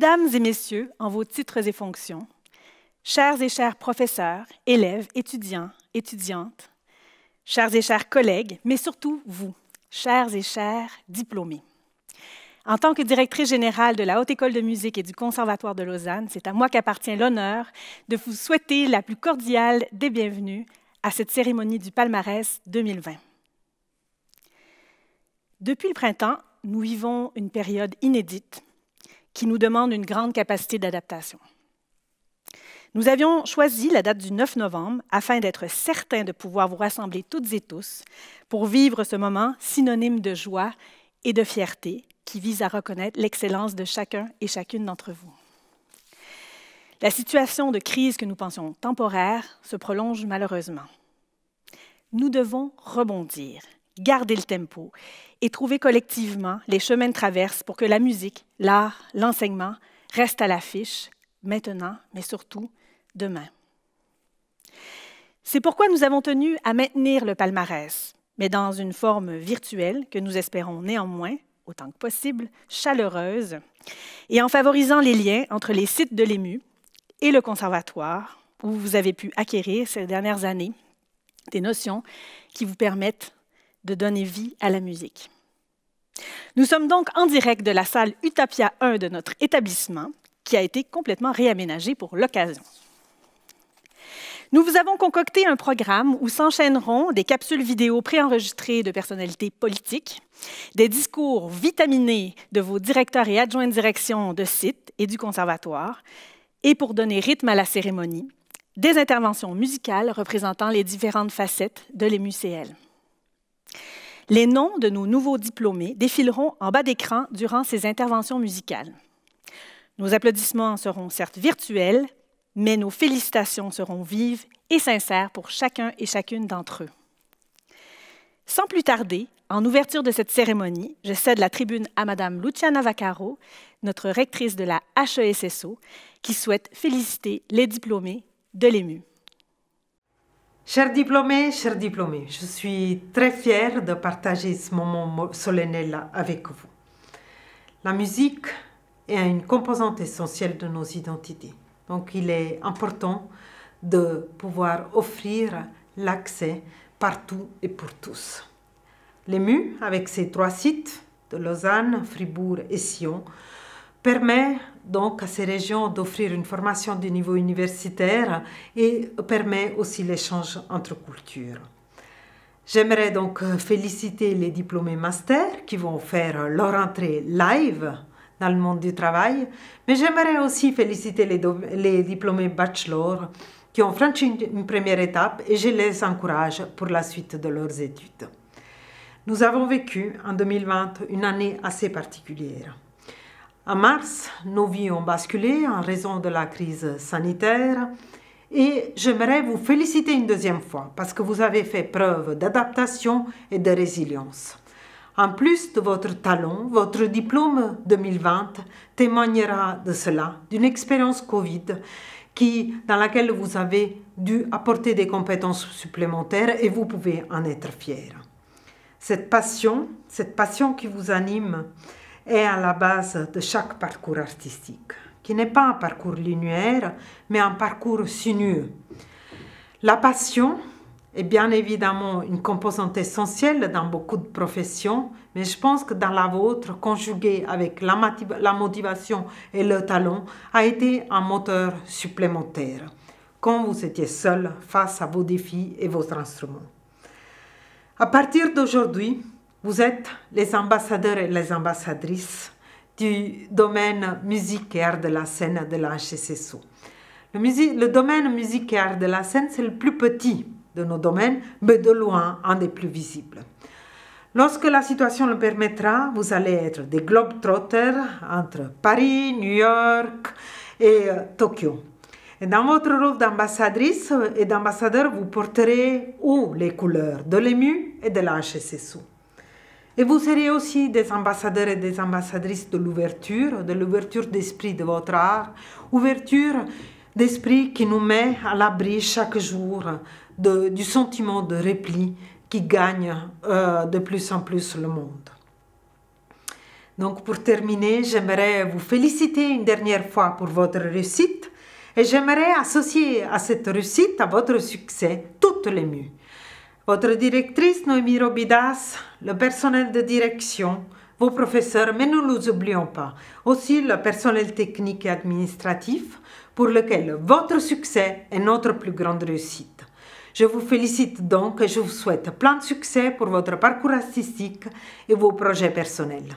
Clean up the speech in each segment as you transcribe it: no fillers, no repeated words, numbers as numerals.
Mesdames et messieurs, en vos titres et fonctions, chers et chers professeurs, élèves, étudiants, étudiantes, chers et chers collègues, mais surtout vous, chers et chers diplômés. En tant que directrice générale de la Haute École de musique et du Conservatoire de Lausanne, c'est à moi qu'appartient l'honneur de vous souhaiter la plus cordiale des bienvenues à cette cérémonie du palmarès 2020. Depuis le printemps, nous vivons une période inédite qui nous demande une grande capacité d'adaptation. Nous avions choisi la date du 9 novembre afin d'être certains de pouvoir vous rassembler toutes et tous pour vivre ce moment synonyme de joie et de fierté qui vise à reconnaître l'excellence de chacun et chacune d'entre vous. La situation de crise que nous pensions temporaire se prolonge malheureusement. Nous devons rebondir, garder le tempo et trouver collectivement les chemins de traverse pour que la musique, l'art, l'enseignement restent à l'affiche, maintenant, mais surtout demain. C'est pourquoi nous avons tenu à maintenir le palmarès, mais dans une forme virtuelle que nous espérons néanmoins, autant que possible, chaleureuse, et en favorisant les liens entre les sites de l'EMU et le conservatoire, où vous avez pu acquérir ces dernières années des notions qui vous permettent de donner vie à la musique. Nous sommes donc en direct de la salle Utopia 1 de notre établissement, qui a été complètement réaménagée pour l'occasion. Nous vous avons concocté un programme où s'enchaîneront des capsules vidéo préenregistrées de personnalités politiques, des discours vitaminés de vos directeurs et adjoints de direction de sites et du conservatoire, et pour donner rythme à la cérémonie, des interventions musicales représentant les différentes facettes de l'EMUCL. Les noms de nos nouveaux diplômés défileront en bas d'écran durant ces interventions musicales. Nos applaudissements seront certes virtuels, mais nos félicitations seront vives et sincères pour chacun et chacune d'entre eux. Sans plus tarder, en ouverture de cette cérémonie, je cède la tribune à Mme Luciana Vaccaro, notre rectrice de la HESSO, qui souhaite féliciter les diplômés de l'EMU. Chers diplômés, je suis très fière de partager ce moment solennel avec vous. La musique est une composante essentielle de nos identités. Donc, il est important de pouvoir offrir l'accès partout et pour tous. L'EMU, avec ses 3 sites de Lausanne, Fribourg et Sion, permet donc à ces régions d'offrir une formation de niveau universitaire et permet aussi l'échange entre cultures. J'aimerais donc féliciter les diplômés master qui vont faire leur entrée live dans le monde du travail, mais j'aimerais aussi féliciter les diplômés bachelor qui ont franchi une première étape et je les encourage pour la suite de leurs études. Nous avons vécu en 2020 une année assez particulière. En mars, nos vies ont basculé en raison de la crise sanitaire et j'aimerais vous féliciter une deuxième fois parce que vous avez fait preuve d'adaptation et de résilience. En plus de votre talent, votre diplôme 2020 témoignera de cela, d'une expérience Covid dans laquelle vous avez dû apporter des compétences supplémentaires et vous pouvez en être fiers. Cette passion qui vous anime est à la base de chaque parcours artistique, qui n'est pas un parcours linéaire, mais un parcours sinueux. La passion est bien évidemment une composante essentielle dans beaucoup de professions, mais je pense que dans la vôtre, conjuguée avec la motivation et le talent, a été un moteur supplémentaire, quand vous étiez seul face à vos défis et vos instruments. À partir d'aujourd'hui, vous êtes les ambassadeurs et les ambassadrices du domaine musique et art de la scène de la HESSO. Le domaine musique et art de la scène, c'est le plus petit de nos domaines, mais de loin un des plus visibles. Lorsque la situation le permettra, vous allez être des globetrotters entre Paris, New York et Tokyo. Et dans votre rôle d'ambassadrice et d'ambassadeur, vous porterez les couleurs de l'EMU et de la HESSO. Et vous serez aussi des ambassadeurs et des ambassadrices de l'ouverture d'esprit de votre art, ouverture d'esprit qui nous met à l'abri chaque jour du sentiment de repli qui gagne de plus en plus le monde. Donc pour terminer, j'aimerais vous féliciter une dernière fois pour votre réussite et j'aimerais associer à cette réussite, à votre succès, toutes les mues. Votre directrice Noémie Robidas, le personnel de direction, vos professeurs, mais nous ne les oublions pas, aussi le personnel technique et administratif pour lequel votre succès est notre plus grande réussite. Je vous félicite donc et je vous souhaite plein de succès pour votre parcours artistique et vos projets personnels.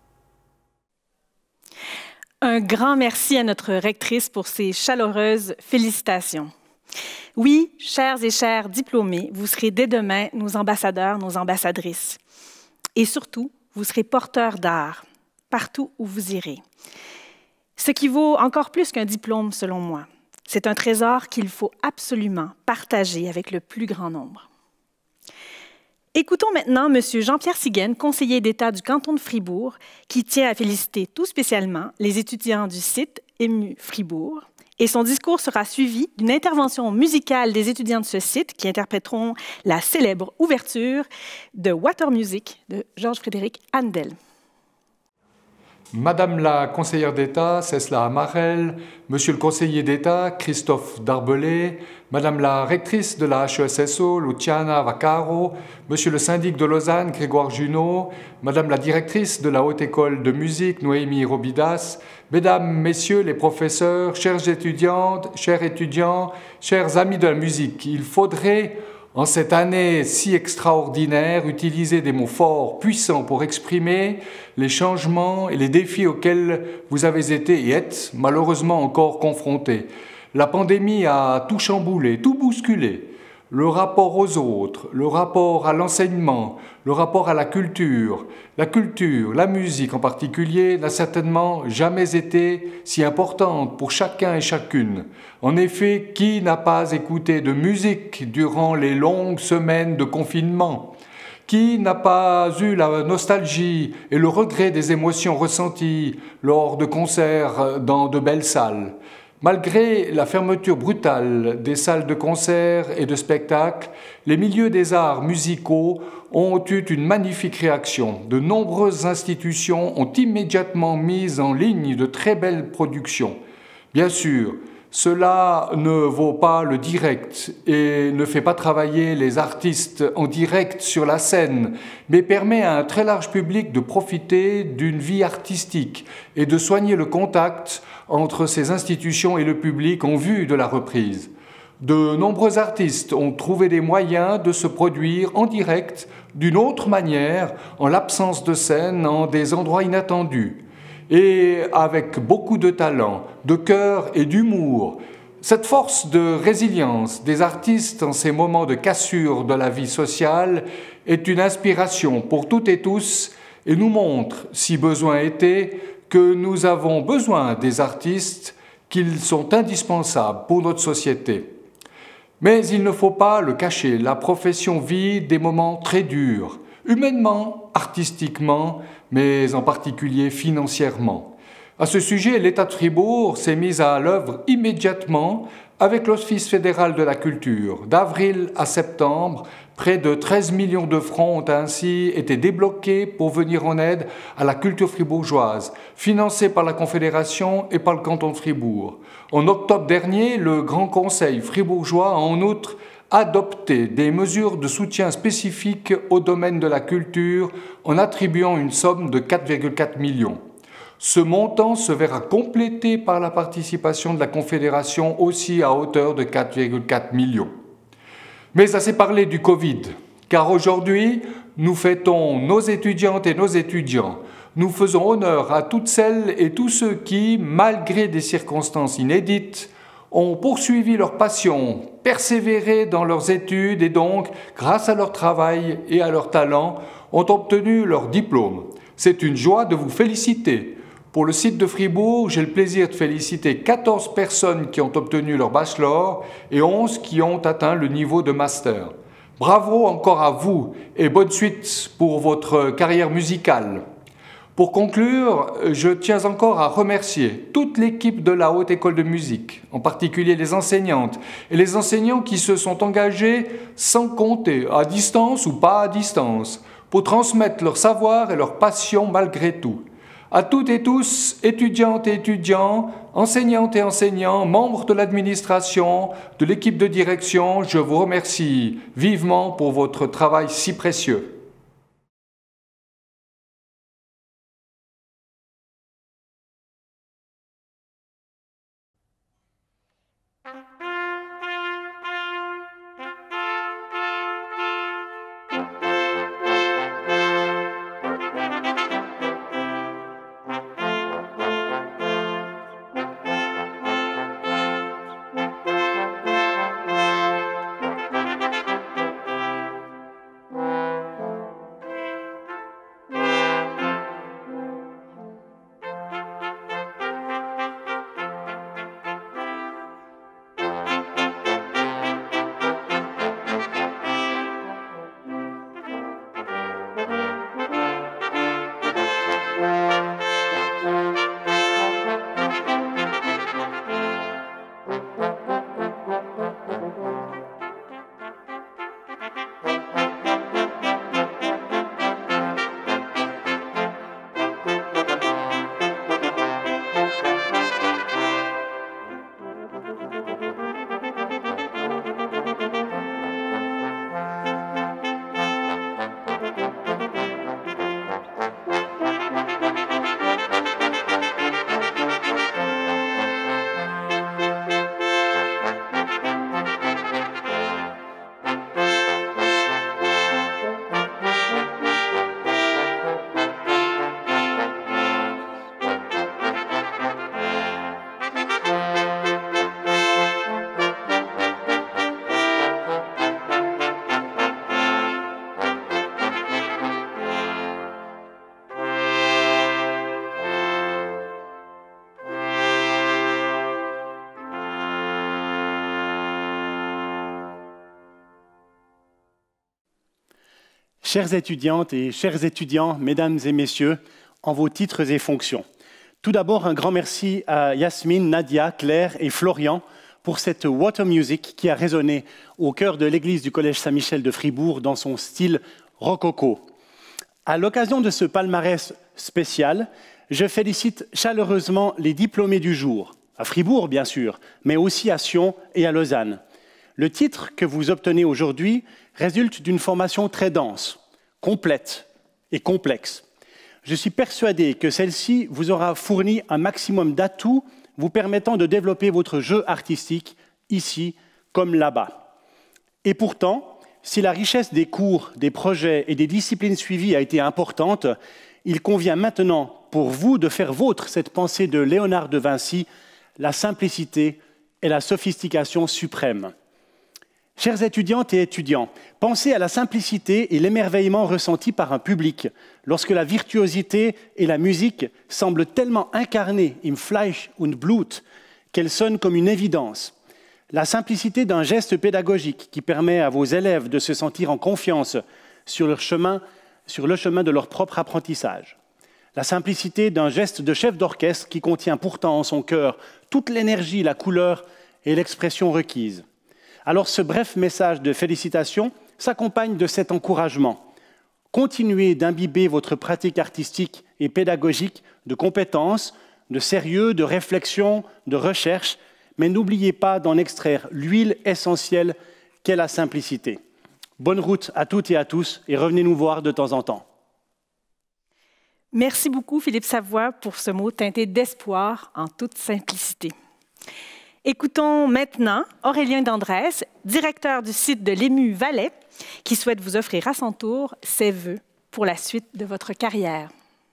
Un grand merci à notre rectrice pour ces chaleureuses félicitations. Oui, chers et chers diplômés, vous serez dès demain nos ambassadeurs, nos ambassadrices. Et surtout, vous serez porteurs d'art, partout où vous irez. Ce qui vaut encore plus qu'un diplôme, selon moi. C'est un trésor qu'il faut absolument partager avec le plus grand nombre. Écoutons maintenant M. Jean-Pierre Siguen, conseiller d'État du canton de Fribourg, qui tient à féliciter tout spécialement les étudiants du site EMU Fribourg. Et son discours sera suivi d'une intervention musicale des étudiants de ce site qui interpréteront la célèbre ouverture de Water Music de Georges-Frédéric Handel. Madame la conseillère d'État, Cécile Amarel, Monsieur le conseiller d'État, Christophe Darbelé, Madame la rectrice de la HESSO, Luciana Vaccaro, Monsieur le syndic de Lausanne, Grégoire Junot, Madame la directrice de la Haute École de musique, Noémie Robidas, Mesdames, Messieurs les professeurs, chères étudiantes, chers étudiants, chers amis de la musique, il faudrait, en cette année si extraordinaire, utiliser des mots forts, puissants pour exprimer les changements et les défis auxquels vous avez été et êtes malheureusement encore confrontés. La pandémie a tout chamboulé, tout bousculé. Le rapport aux autres, le rapport à l'enseignement, le rapport à la culture, la musique en particulier, n'a certainement jamais été si importante pour chacun et chacune. En effet, qui n'a pas écouté de musique durant les longues semaines de confinement ? Qui n'a pas eu la nostalgie et le regret des émotions ressenties lors de concerts dans de belles salles ? Malgré la fermeture brutale des salles de concert et de spectacles, les milieux des arts musicaux ont eu une magnifique réaction. De nombreuses institutions ont immédiatement mis en ligne de très belles productions. Bien sûr, cela ne vaut pas le direct et ne fait pas travailler les artistes en direct sur la scène, mais permet à un très large public de profiter d'une vie artistique et de soigner le contact entre ces institutions et le public en vue de la reprise. De nombreux artistes ont trouvé des moyens de se produire en direct d'une autre manière, en l'absence de scène, en des endroits inattendus. Et avec beaucoup de talent, de cœur et d'humour, cette force de résilience des artistes en ces moments de cassure de la vie sociale est une inspiration pour toutes et tous et nous montre, si besoin était, que nous avons besoin des artistes, qu'ils sont indispensables pour notre société. Mais il ne faut pas le cacher, la profession vit des moments très durs, humainement, artistiquement, mais en particulier financièrement. À ce sujet, l'État de Fribourg s'est mis à l'œuvre immédiatement avec l'Office fédéral de la culture. D'avril à septembre, près de 13 millions de francs ont ainsi été débloqués pour venir en aide à la culture fribourgeoise, financée par la Confédération et par le canton de Fribourg. En octobre dernier, le Grand Conseil fribourgeois a en outre adopté des mesures de soutien spécifiques au domaine de la culture en attribuant une somme de 4,4 millions. Ce montant se verra complété par la participation de la Confédération aussi à hauteur de 4,4 millions. Mais assez parlé du Covid, car aujourd'hui, nous fêtons nos étudiantes et nos étudiants. Nous faisons honneur à toutes celles et tous ceux qui, malgré des circonstances inédites, ont poursuivi leur passion, persévéré dans leurs études et donc, grâce à leur travail et à leur talent, ont obtenu leur diplôme. C'est une joie de vous féliciter. Pour le site de Fribourg, j'ai le plaisir de féliciter 14 personnes qui ont obtenu leur bachelor et 11 qui ont atteint le niveau de master. Bravo encore à vous et bonne suite pour votre carrière musicale. Pour conclure, je tiens encore à remercier toute l'équipe de la Haute École de musique, en particulier les enseignantes et les enseignants qui se sont engagés sans compter, à distance ou pas à distance, pour transmettre leur savoir et leur passion malgré tout. À toutes et tous, étudiantes et étudiants, enseignantes et enseignants, membres de l'administration, de l'équipe de direction, je vous remercie vivement pour votre travail si précieux. Chères étudiantes et chers étudiants, mesdames et messieurs, en vos titres et fonctions. Tout d'abord, un grand merci à Yasmine, Nadia, Claire et Florian pour cette Water Music qui a résonné au cœur de l'église du Collège Saint-Michel de Fribourg dans son style rococo. À l'occasion de ce palmarès spécial, je félicite chaleureusement les diplômés du jour, à Fribourg bien sûr, mais aussi à Sion et à Lausanne. Le titre que vous obtenez aujourd'hui résulte d'une formation très dense, complète et complexe. Je suis persuadé que celle-ci vous aura fourni un maximum d'atouts vous permettant de développer votre jeu artistique ici comme là-bas. Et pourtant, si la richesse des cours, des projets et des disciplines suivies a été importante, il convient maintenant pour vous de faire vôtre cette pensée de Léonard de Vinci, la simplicité et la sophistication suprême. Chères étudiantes et étudiants, pensez à la simplicité et l'émerveillement ressenti par un public lorsque la virtuosité et la musique semblent tellement incarnées im Fleisch und Blut qu'elles sonnent comme une évidence. La simplicité d'un geste pédagogique qui permet à vos élèves de se sentir en confiance sur le chemin de leur propre apprentissage. La simplicité d'un geste de chef d'orchestre qui contient pourtant en son cœur toute l'énergie, la couleur et l'expression requises. Alors ce bref message de félicitations s'accompagne de cet encouragement. Continuez d'imbiber votre pratique artistique et pédagogique de compétences, de sérieux, de réflexion, de recherche, mais n'oubliez pas d'en extraire l'huile essentielle qu'est la simplicité. Bonne route à toutes et à tous et revenez nous voir de temps en temps. Merci beaucoup Philippe Savoie pour ce mot teinté d'espoir en toute simplicité. Écoutons maintenant Aurélien Dandrès, directeur du site de l'EMU Valais, qui souhaite vous offrir à son tour ses vœux pour la suite de votre carrière.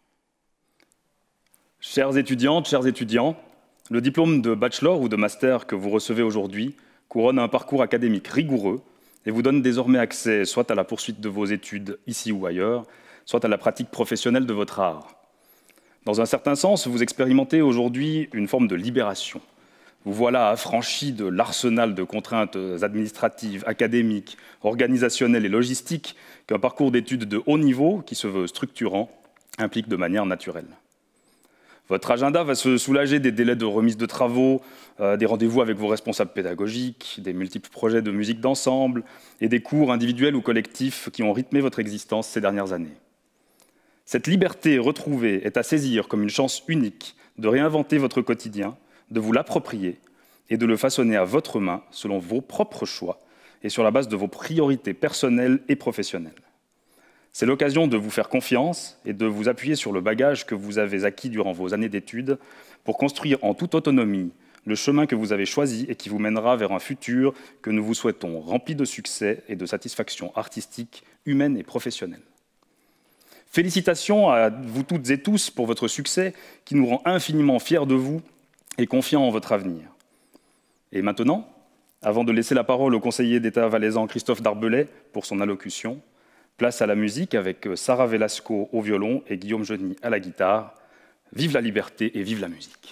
Chères étudiantes, chers étudiants, le diplôme de bachelor ou de master que vous recevez aujourd'hui couronne un parcours académique rigoureux et vous donne désormais accès soit à la poursuite de vos études ici ou ailleurs, soit à la pratique professionnelle de votre art. Dans un certain sens, vous expérimentez aujourd'hui une forme de libération. Vous voilà affranchi de l'arsenal de contraintes administratives, académiques, organisationnelles et logistiques qu'un parcours d'études de haut niveau, qui se veut structurant, implique de manière naturelle. Votre agenda va se soulager des délais de remise de travaux, des rendez-vous avec vos responsables pédagogiques, des multiples projets de musique d'ensemble et des cours individuels ou collectifs qui ont rythmé votre existence ces dernières années. Cette liberté retrouvée est à saisir comme une chance unique de réinventer votre quotidien, de vous l'approprier et de le façonner à votre main selon vos propres choix et sur la base de vos priorités personnelles et professionnelles. C'est l'occasion de vous faire confiance et de vous appuyer sur le bagage que vous avez acquis durant vos années d'études pour construire en toute autonomie le chemin que vous avez choisi et qui vous mènera vers un futur que nous vous souhaitons rempli de succès et de satisfaction artistique, humaine et professionnelle. Félicitations à vous toutes et tous pour votre succès qui nous rend infiniment fiers de vous et confiants en votre avenir. Et maintenant, avant de laisser la parole au conseiller d'État valaisan Christophe Darbelay pour son allocution, place à la musique avec Sarah Velasco au violon et Guillaume Geny à la guitare. Vive la liberté et vive la musique.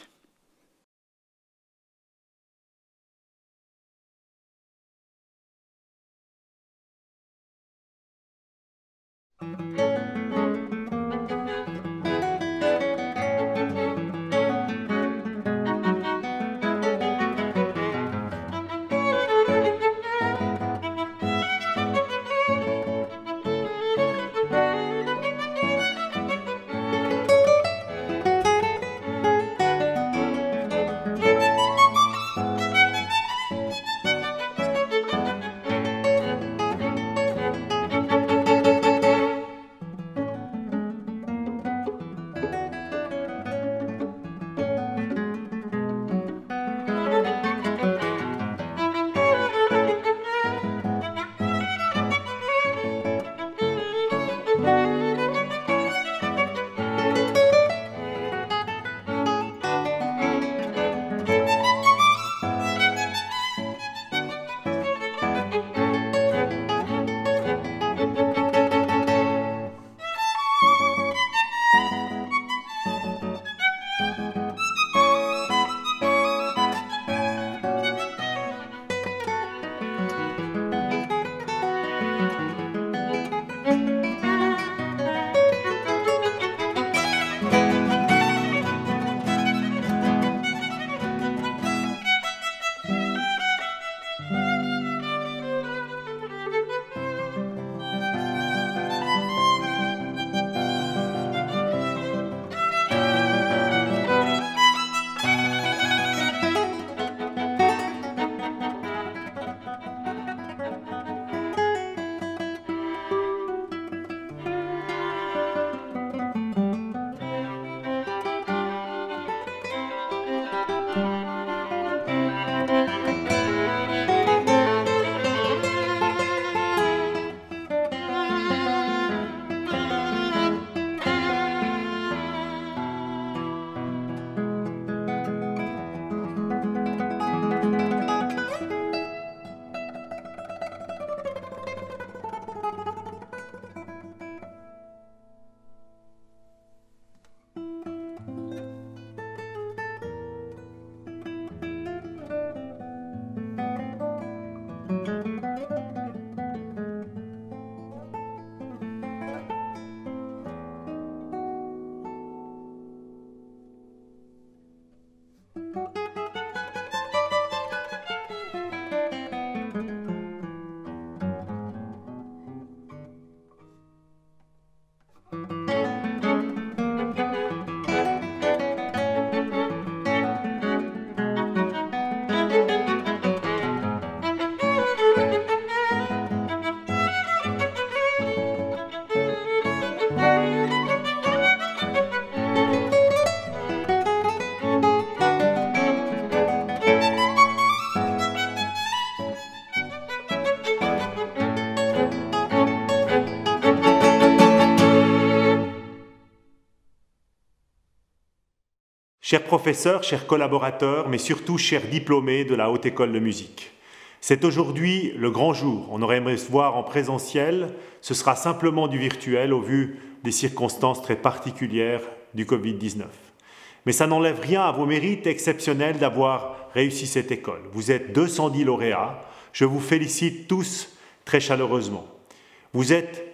Chers professeurs, chers collaborateurs, mais surtout chers diplômés de la Haute École de musique. C'est aujourd'hui le grand jour. On aurait aimé se voir en présentiel. Ce sera simplement du virtuel au vu des circonstances très particulières du Covid-19. Mais ça n'enlève rien à vos mérites exceptionnels d'avoir réussi cette école. Vous êtes 210 lauréats. Je vous félicite tous très chaleureusement. Vous êtes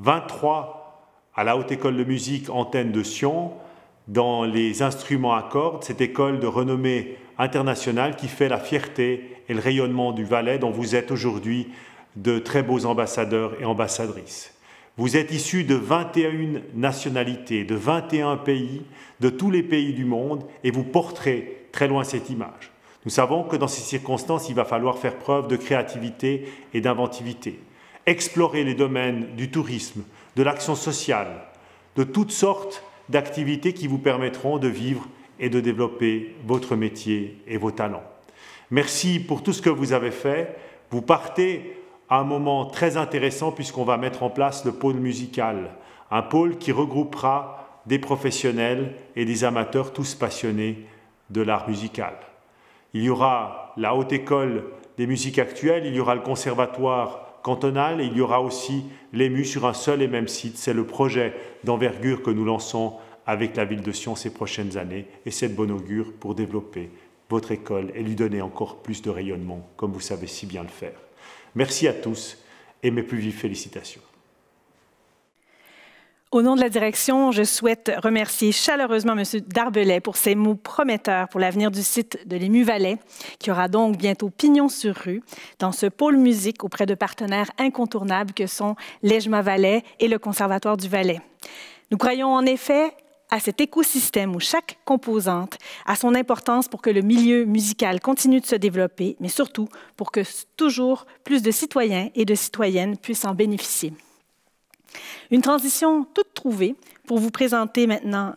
23 à la Haute École de musique Antenne de Sion, dans les instruments à cordes, cette école de renommée internationale qui fait la fierté et le rayonnement du Valais, dont vous êtes aujourd'hui de très beaux ambassadeurs et ambassadrices. Vous êtes issus de 21 nationalités, de 21 pays, de tous les pays du monde, et vous porterez très loin cette image. Nous savons que dans ces circonstances, il va falloir faire preuve de créativité et d'inventivité, explorer les domaines du tourisme, de l'action sociale, de toutes sortes d'activités qui vous permettront de vivre et de développer votre métier et vos talents. Merci pour tout ce que vous avez fait. Vous partez à un moment très intéressant puisqu'on va mettre en place le pôle musical, un pôle qui regroupera des professionnels et des amateurs tous passionnés de l'art musical. Il y aura la Haute École des musiques actuelles, il y aura le conservatoire cantonal et il y aura aussi l'EMU sur un seul et même site. C'est le projet d'envergure que nous lançons avec la ville de Sion ces prochaines années et c'est de bon augure pour développer votre école et lui donner encore plus de rayonnement comme vous savez si bien le faire. Merci à tous et mes plus vives félicitations. Au nom de la direction, je souhaite remercier chaleureusement M. Darbelay pour ses mots prometteurs pour l'avenir du site de l'EMU Valais, qui aura donc bientôt pignon sur rue dans ce pôle musique auprès de partenaires incontournables que sont l'EJMA Valais et le Conservatoire du Valais. Nous croyons en effet à cet écosystème où chaque composante a son importance pour que le milieu musical continue de se développer, mais surtout pour que toujours plus de citoyens et de citoyennes puissent en bénéficier. Une transition toute trouvée pour vous présenter maintenant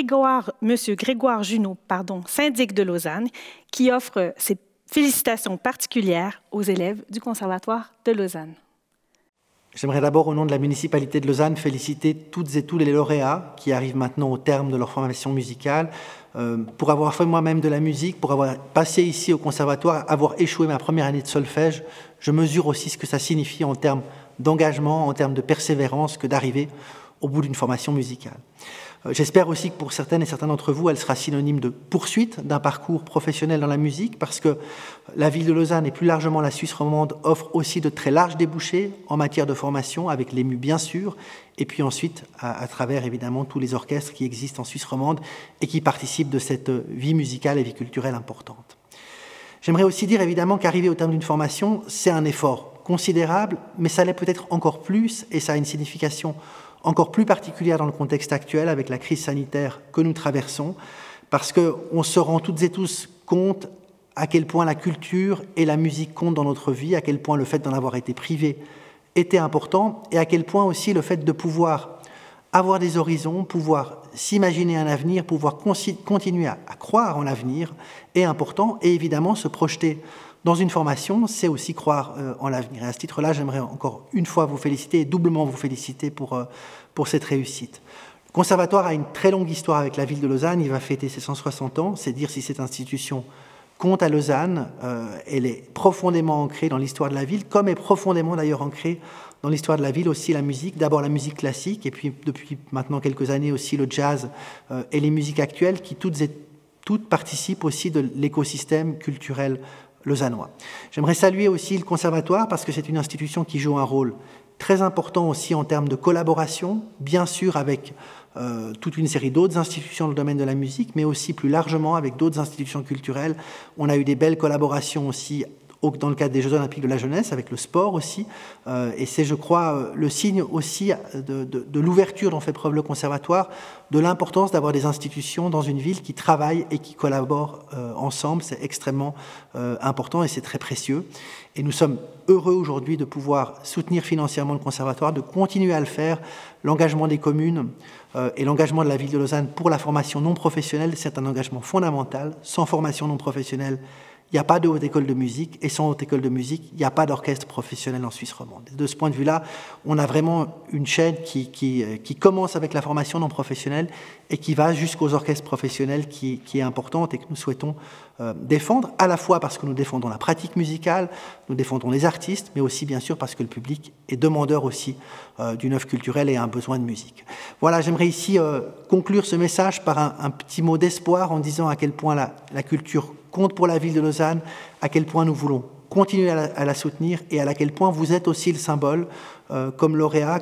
M. Grégoire Junot, syndic de Lausanne, qui offre ses félicitations particulières aux élèves du Conservatoire de Lausanne. J'aimerais d'abord, au nom de la municipalité de Lausanne, féliciter toutes et tous les lauréats qui arrivent maintenant au terme de leur formation musicale. Pour avoir fait moi-même de la musique, pour avoir passé ici au conservatoire, avoir échoué ma première année de solfège, je mesure aussi ce que ça signifie en termes d'engagement, en termes de persévérance, que d'arriver au bout d'une formation musicale. J'espère aussi que pour certaines et certains d'entre vous, elle sera synonyme de poursuite d'un parcours professionnel dans la musique, parce que la ville de Lausanne et plus largement la Suisse romande offrent aussi de très larges débouchés en matière de formation, avec l'EMU bien sûr, et puis ensuite à travers évidemment tous les orchestres qui existent en Suisse romande et qui participent de cette vie musicale et vie culturelle importante. J'aimerais aussi dire évidemment qu'arriver au terme d'une formation, c'est un effort considérable, mais ça l'est peut-être encore plus et ça a une signification encore plus particulière dans le contexte actuel avec la crise sanitaire que nous traversons, parce qu'on se rend toutes et tous compte à quel point la culture et la musique comptent dans notre vie, à quel point le fait d'en avoir été privé était important, et à quel point aussi le fait de pouvoir avoir des horizons, pouvoir s'imaginer un avenir, pouvoir continuer à croire en l'avenir est important, et évidemment se projeter dans une formation, c'est aussi croire en l'avenir. Et à ce titre-là, j'aimerais encore une fois vous féliciter et doublement vous féliciter pour cette réussite. Le Conservatoire a une très longue histoire avec la ville de Lausanne. Il va fêter ses 160 ans. C'est dire si cette institution compte à Lausanne. Elle est profondément ancrée dans l'histoire de la ville, comme est profondément d'ailleurs ancrée dans l'histoire de la ville aussi la musique. D'abord la musique classique, et puis depuis maintenant quelques années aussi le jazz et les musiques actuelles qui toutes participent aussi de l'écosystème culturel lausannois. J'aimerais saluer aussi le Conservatoire parce que c'est une institution qui joue un rôle très important aussi en termes de collaboration, bien sûr avec toute une série d'autres institutions dans le domaine de la musique, mais aussi plus largement avec d'autres institutions culturelles. On a eu des belles collaborations aussi dans le cadre des Jeux Olympiques de la jeunesse, avec le sport aussi, et c'est, je crois, le signe aussi de l'ouverture dont fait preuve le Conservatoire, de l'importance d'avoir des institutions dans une ville qui travaillent et qui collaborent ensemble. C'est extrêmement important et c'est très précieux. Et nous sommes heureux aujourd'hui de pouvoir soutenir financièrement le Conservatoire, de continuer à le faire. L'engagement des communes et l'engagement de la ville de Lausanne pour la formation non professionnelle, c'est un engagement fondamental. Sans formation non professionnelle, il n'y a pas de haute école de musique, et sans haute école de musique, il n'y a pas d'orchestre professionnel en Suisse romande. De ce point de vue-là, on a vraiment une chaîne qui commence avec la formation non professionnelle et qui va jusqu'aux orchestres professionnels qui est importante et que nous souhaitons défendre, à la fois parce que nous défendons la pratique musicale, nous défendons les artistes, mais aussi bien sûr parce que le public est demandeur aussi d'une œuvre culturelle et a un besoin de musique. Voilà, j'aimerais ici conclure ce message par un petit mot d'espoir en disant à quel point la culture compte pour la ville de Lausanne, à quel point nous voulons continuer à la soutenir et à quel point vous êtes aussi le symbole, comme lauréat,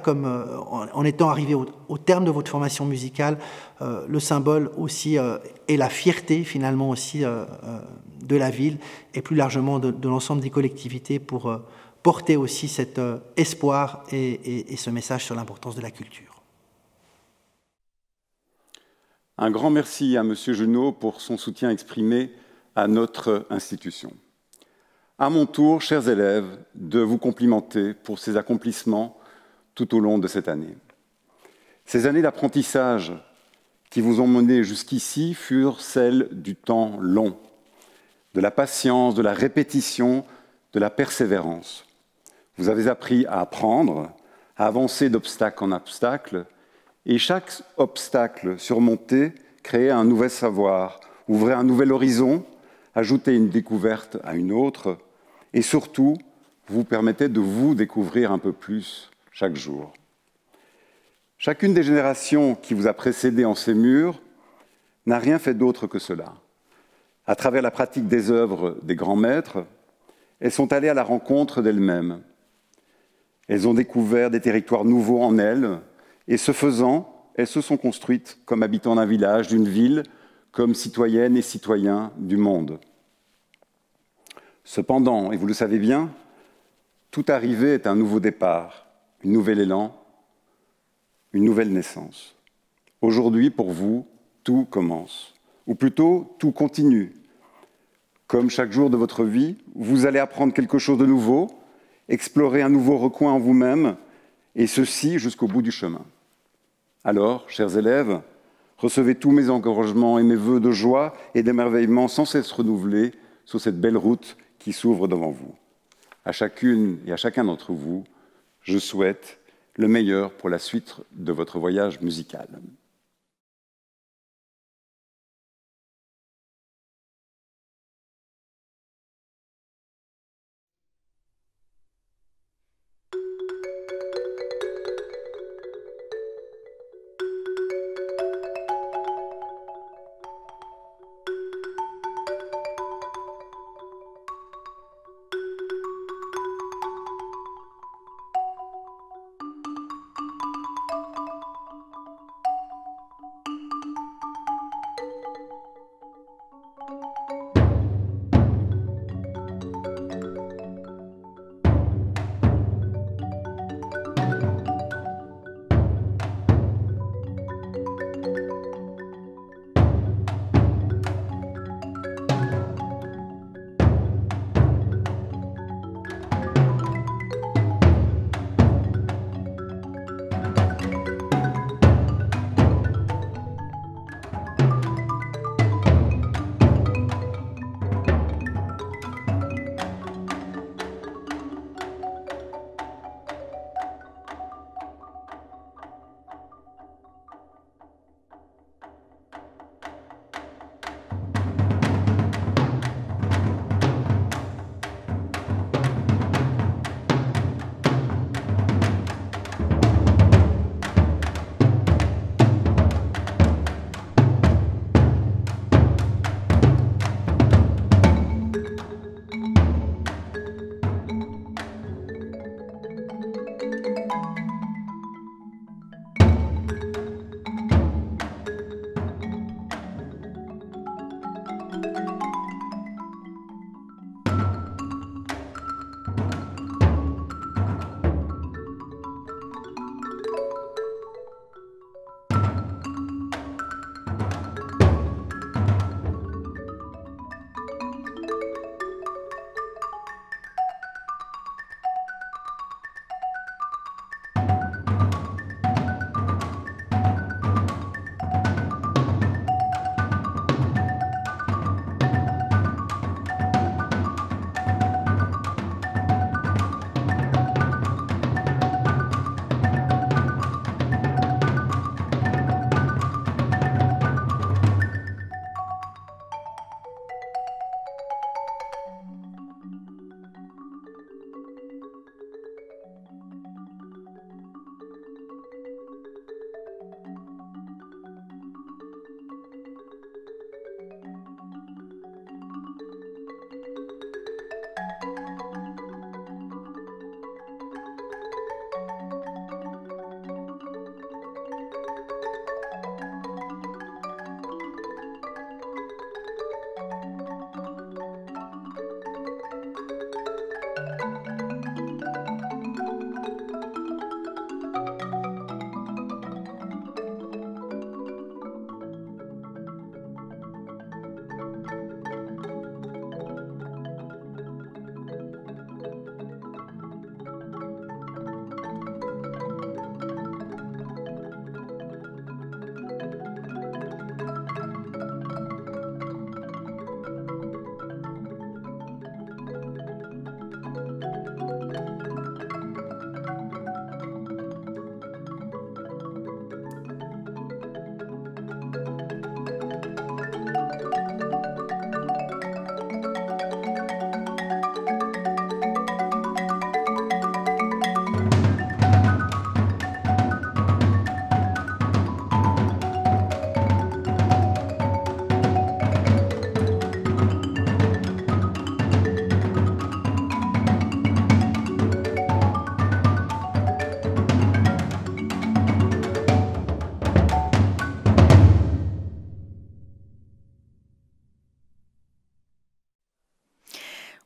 en étant arrivé au terme de votre formation musicale, le symbole aussi et la fierté finalement aussi de la ville et plus largement de l'ensemble des collectivités pour porter aussi cet espoir et ce message sur l'importance de la culture. Un grand merci à M. Junot pour son soutien exprimé à notre institution. À mon tour, chers élèves, de vous complimenter pour ces accomplissements tout au long de cette année. Ces années d'apprentissage qui vous ont mené jusqu'ici furent celles du temps long, de la patience, de la répétition, de la persévérance. Vous avez appris à apprendre, à avancer d'obstacle en obstacle, et chaque obstacle surmonté créait un nouvel savoir, ouvrait un nouvel horizon, ajoutait une découverte à une autre, et surtout, vous permettait de vous découvrir un peu plus chaque jour. Chacune des générations qui vous a précédé en ces murs n'a rien fait d'autre que cela. À travers la pratique des œuvres des grands maîtres, elles sont allées à la rencontre d'elles-mêmes. Elles ont découvert des territoires nouveaux en elles, et ce faisant, elles se sont construites comme habitants d'un village, d'une ville, comme citoyennes et citoyens du monde. Cependant, et vous le savez bien, toute arrivée est un nouveau départ, un nouvel élan, une nouvelle naissance. Aujourd'hui, pour vous, tout commence, ou plutôt tout continue. Comme chaque jour de votre vie, vous allez apprendre quelque chose de nouveau, explorer un nouveau recoin en vous-même, et ceci jusqu'au bout du chemin. Alors, chers élèves, recevez tous mes encouragements et mes vœux de joie et d'émerveillement sans cesse renouvelés sur cette belle route qui s'ouvre devant vous. À chacune et à chacun d'entre vous, je souhaite le meilleur pour la suite de votre voyage musical.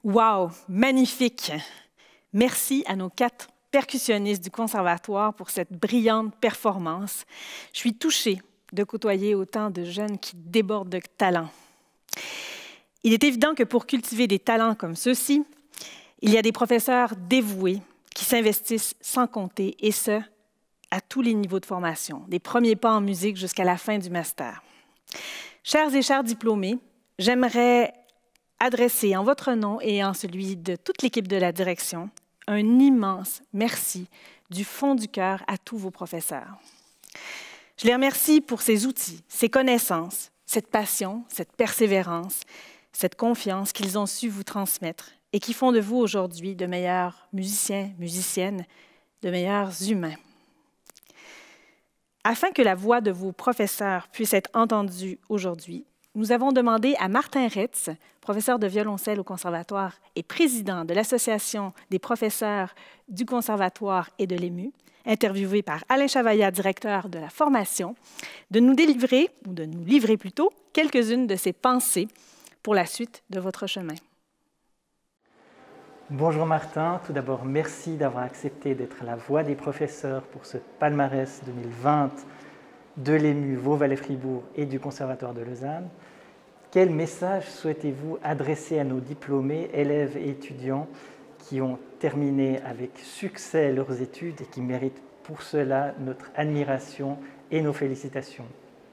Wow, magnifique! Merci à nos 4 percussionnistes du Conservatoire pour cette brillante performance. Je suis touchée de côtoyer autant de jeunes qui débordent de talent. Il est évident que pour cultiver des talents comme ceux-ci, il y a des professeurs dévoués qui s'investissent sans compter, et ce, à tous les niveaux de formation, des premiers pas en musique jusqu'à la fin du master. Chers et chers diplômés, j'aimerais adresser en votre nom et en celui de toute l'équipe de la direction un immense merci du fond du cœur à tous vos professeurs. Je les remercie pour ces outils, ces connaissances, cette passion, cette persévérance, cette confiance qu'ils ont su vous transmettre et qui font de vous aujourd'hui de meilleurs musiciens, musiciennes, de meilleurs humains. Afin que la voix de vos professeurs puisse être entendue aujourd'hui, nous avons demandé à Martin Retz, professeur de violoncelle au Conservatoire et président de l'Association des professeurs du Conservatoire et de l'EMU, interviewé par Alain Chavaya, directeur de la formation, de nous délivrer, ou de nous livrer plutôt, quelques-unes de ses pensées pour la suite de votre chemin. Bonjour Martin, tout d'abord merci d'avoir accepté d'être la voix des professeurs pour ce palmarès 2020 de l'EMU Vaud-Vallée-Fribourg et du Conservatoire de Lausanne. Quel message souhaitez-vous adresser à nos diplômés, élèves et étudiants qui ont terminé avec succès leurs études et qui méritent pour cela notre admiration et nos félicitations?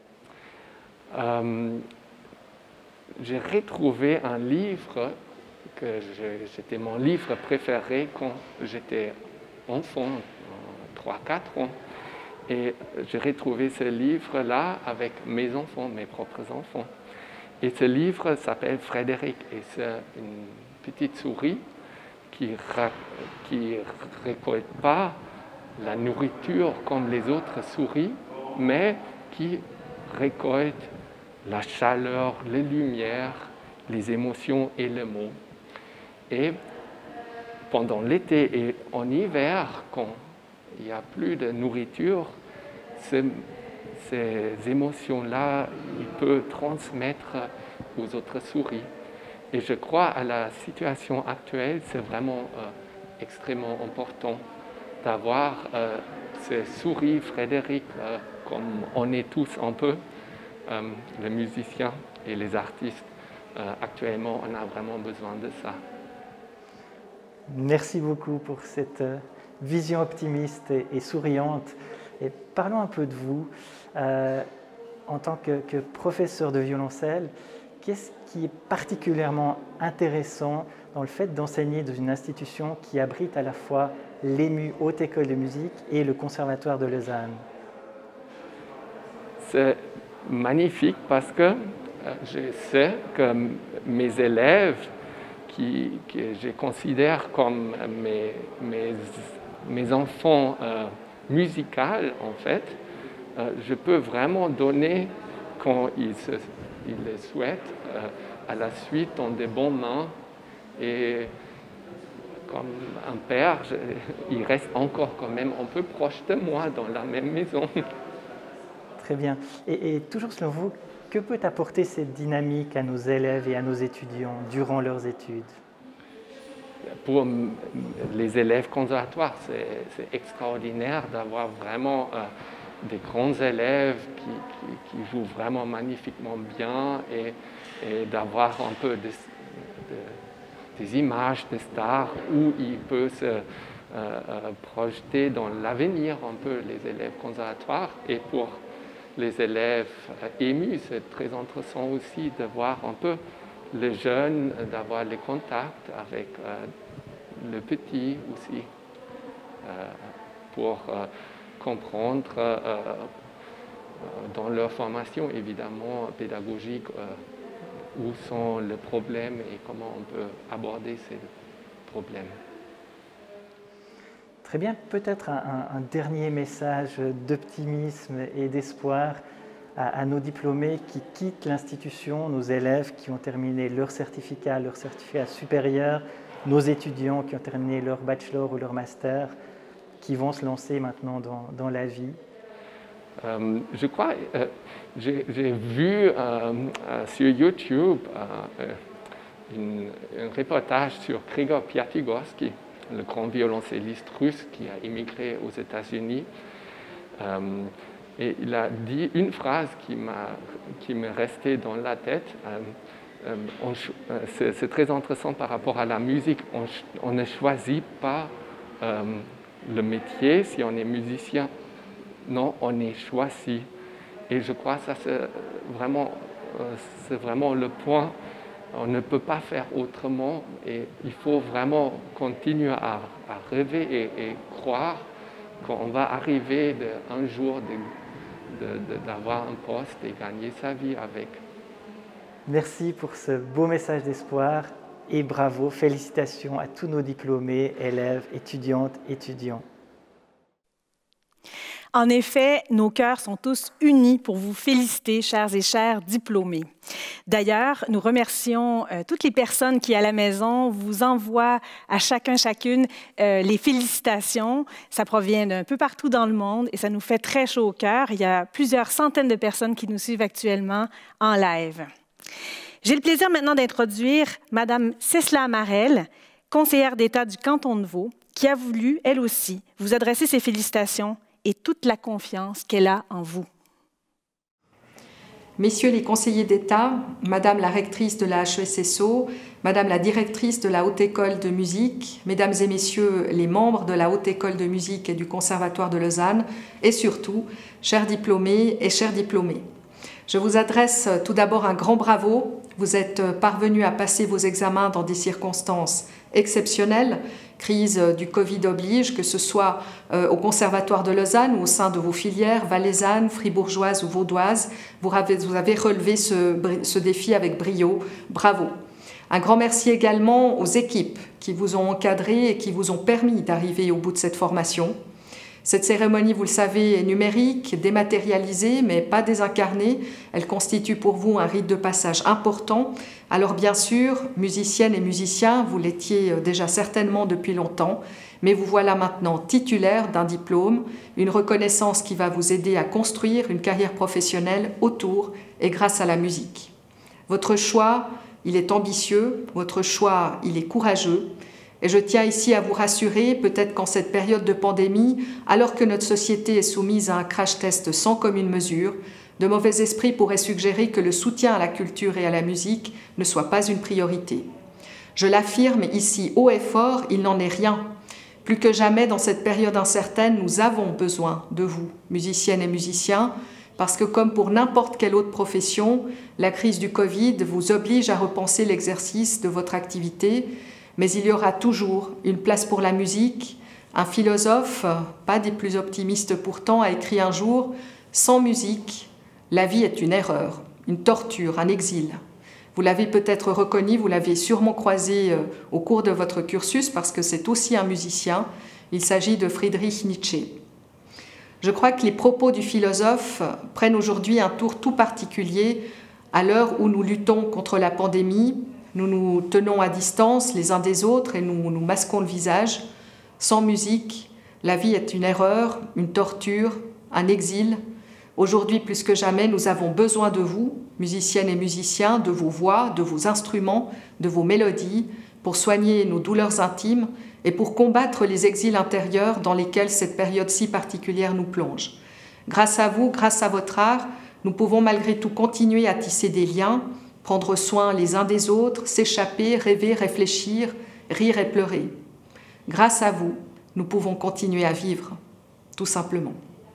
J'ai retrouvé un livre que c'était mon livre préféré quand j'étais enfant, 3-4 ans. Et j'ai retrouvé ce livre-là avec mes enfants, mes propres enfants. Et ce livre s'appelle Frédéric, et c'est une petite souris qui récolte pas la nourriture comme les autres souris, mais qui récolte la chaleur, les lumières, les émotions et les mots. Et pendant l'été et en hiver, quand il n'y a plus de nourriture, ces émotions-là, il peut transmettre aux autres souris. Et je crois à la situation actuelle, c'est vraiment extrêmement important d'avoir ces souris Frédéric, comme on est tous un peu, les musiciens et les artistes. Actuellement, on a vraiment besoin de ça. Merci beaucoup pour cette vision optimiste et souriante. Et parlons un peu de vous. En tant que professeur de violoncelle, qu'est-ce qui est particulièrement intéressant dans le fait d'enseigner dans une institution qui abrite à la fois l'EMU Haute École de Musique et le Conservatoire de Lausanne? C'est magnifique parce que je sais que mes élèves, que je considère comme mes enfants musicaux, en fait, je peux vraiment donner, quand ils le souhaitent, à la suite dans des bonnes mains. Et comme un père, il reste encore quand même un peu proche de moi dans la même maison. Très bien. Et toujours selon vous, que peut apporter cette dynamique à nos élèves et à nos étudiants durant leurs études? Pour les élèves conservatoires, c'est extraordinaire d'avoir vraiment des grands élèves qui jouent vraiment magnifiquement bien et d'avoir un peu des images de stars où il peut se projeter dans l'avenir un peu les élèves conservatoires. Et pour les élèves émus, c'est très intéressant aussi de voir un peu les jeunes, d'avoir les contacts avec le petit aussi, pour comprendre dans leur formation évidemment pédagogique où sont les problèmes et comment on peut aborder ces problèmes. Très bien, peut-être un dernier message d'optimisme et d'espoir à nos diplômés qui quittent l'institution, nos élèves qui ont terminé leur certificat supérieur, nos étudiants qui ont terminé leur bachelor ou leur master, qui vont se lancer maintenant dans la vie. Je crois, j'ai vu sur YouTube un reportage sur Grigor Piatigorsky, le grand violoncelliste russe qui a immigré aux États-Unis. Et il a dit une phrase qui m'est restée dans la tête. C'est très intéressant par rapport à la musique. On ne choisit pas le métier si on est musicien. Non, on est choisi. Et je crois que ça, c'est vraiment le point. On ne peut pas faire autrement et il faut vraiment continuer à rêver et croire qu'on va arriver un jour d'avoir un poste et gagner sa vie avec. Merci pour ce beau message d'espoir et bravo, félicitations à tous nos diplômés, élèves, étudiantes, étudiants. En effet, nos cœurs sont tous unis pour vous féliciter, chers et chers diplômés. D'ailleurs, nous remercions toutes les personnes qui, à la maison, vous envoient à chacune les félicitations. Ça provient d'un peu partout dans le monde et ça nous fait très chaud au cœur. Il y a plusieurs centaines de personnes qui nous suivent actuellement en live. J'ai le plaisir maintenant d'introduire Mme Cécile Marel, conseillère d'État du canton de Vaud, qui a voulu, elle aussi, vous adresser ses félicitations et toute la confiance qu'elle a en vous. Messieurs les conseillers d'État, Madame la rectrice de la HESSO, Madame la directrice de la Haute École de musique, Mesdames et Messieurs les membres de la Haute École de musique et du Conservatoire de Lausanne, et surtout, chers diplômés et chers diplômés. Je vous adresse tout d'abord un grand bravo. Vous êtes parvenus à passer vos examens dans des circonstances exceptionnelles. Crise du Covid oblige, que ce soit au Conservatoire de Lausanne ou au sein de vos filières valaisannes, fribourgeoises ou vaudoises. Vous avez relevé ce défi avec brio. Bravo. Un grand merci également aux équipes qui vous ont encadré et qui vous ont permis d'arriver au bout de cette formation. Cette cérémonie, vous le savez, est numérique, dématérialisée, mais pas désincarnée. Elle constitue pour vous un rite de passage important. Alors bien sûr, musiciennes et musiciens, vous l'étiez déjà certainement depuis longtemps, mais vous voilà maintenant titulaire d'un diplôme, une reconnaissance qui va vous aider à construire une carrière professionnelle autour et grâce à la musique. Votre choix, il est ambitieux, votre choix, il est courageux. Et je tiens ici à vous rassurer, peut-être qu'en cette période de pandémie, alors que notre société est soumise à un crash test sans commune mesure, de mauvais esprits pourraient suggérer que le soutien à la culture et à la musique ne soit pas une priorité. Je l'affirme ici haut et fort, il n'en est rien. Plus que jamais dans cette période incertaine, nous avons besoin de vous, musiciennes et musiciens, parce que comme pour n'importe quelle autre profession, la crise du Covid vous oblige à repenser l'exercice de votre activité. Mais il y aura toujours une place pour la musique. Un philosophe, pas des plus optimistes pourtant, a écrit un jour « Sans musique, la vie est une erreur, une torture, un exil ». Vous l'avez peut-être reconnu, vous l'avez sûrement croisé au cours de votre cursus parce que c'est aussi un musicien. Il s'agit de Friedrich Nietzsche. Je crois que les propos du philosophe prennent aujourd'hui un tour tout particulier à l'heure où nous luttons contre la pandémie. Nous nous tenons à distance les uns des autres et nous nous masquons le visage. Sans musique, la vie est une erreur, une torture, un exil. Aujourd'hui, plus que jamais, nous avons besoin de vous, musiciennes et musiciens, de vos voix, de vos instruments, de vos mélodies, pour soigner nos douleurs intimes et pour combattre les exils intérieurs dans lesquels cette période si particulière nous plonge. Grâce à vous, grâce à votre art, nous pouvons malgré tout continuer à tisser des liens, prendre soin les uns des autres, s'échapper, rêver, réfléchir, rire et pleurer. Grâce à vous, nous pouvons continuer à vivre, tout simplement.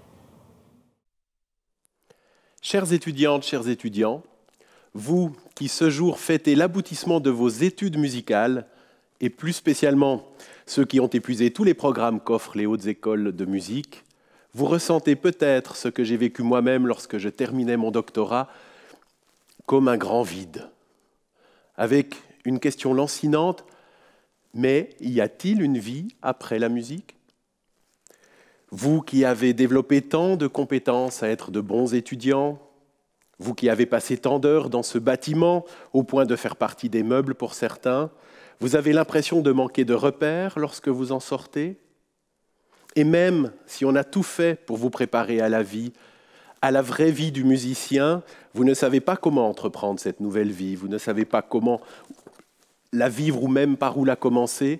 Chères étudiantes, chers étudiants, vous qui ce jour fêtez l'aboutissement de vos études musicales, et plus spécialement ceux qui ont épuisé tous les programmes qu'offrent les hautes écoles de musique, vous ressentez peut-être ce que j'ai vécu moi-même lorsque je terminais mon doctorat, comme un grand vide, avec une question lancinante, mais y a-t-il une vie après la musique ? Vous qui avez développé tant de compétences à être de bons étudiants, vous qui avez passé tant d'heures dans ce bâtiment au point de faire partie des meubles pour certains, vous avez l'impression de manquer de repères lorsque vous en sortez ? Et même si on a tout fait pour vous préparer à la vie, à la vraie vie du musicien, vous ne savez pas comment entreprendre cette nouvelle vie, vous ne savez pas comment la vivre ou même par où la commencer?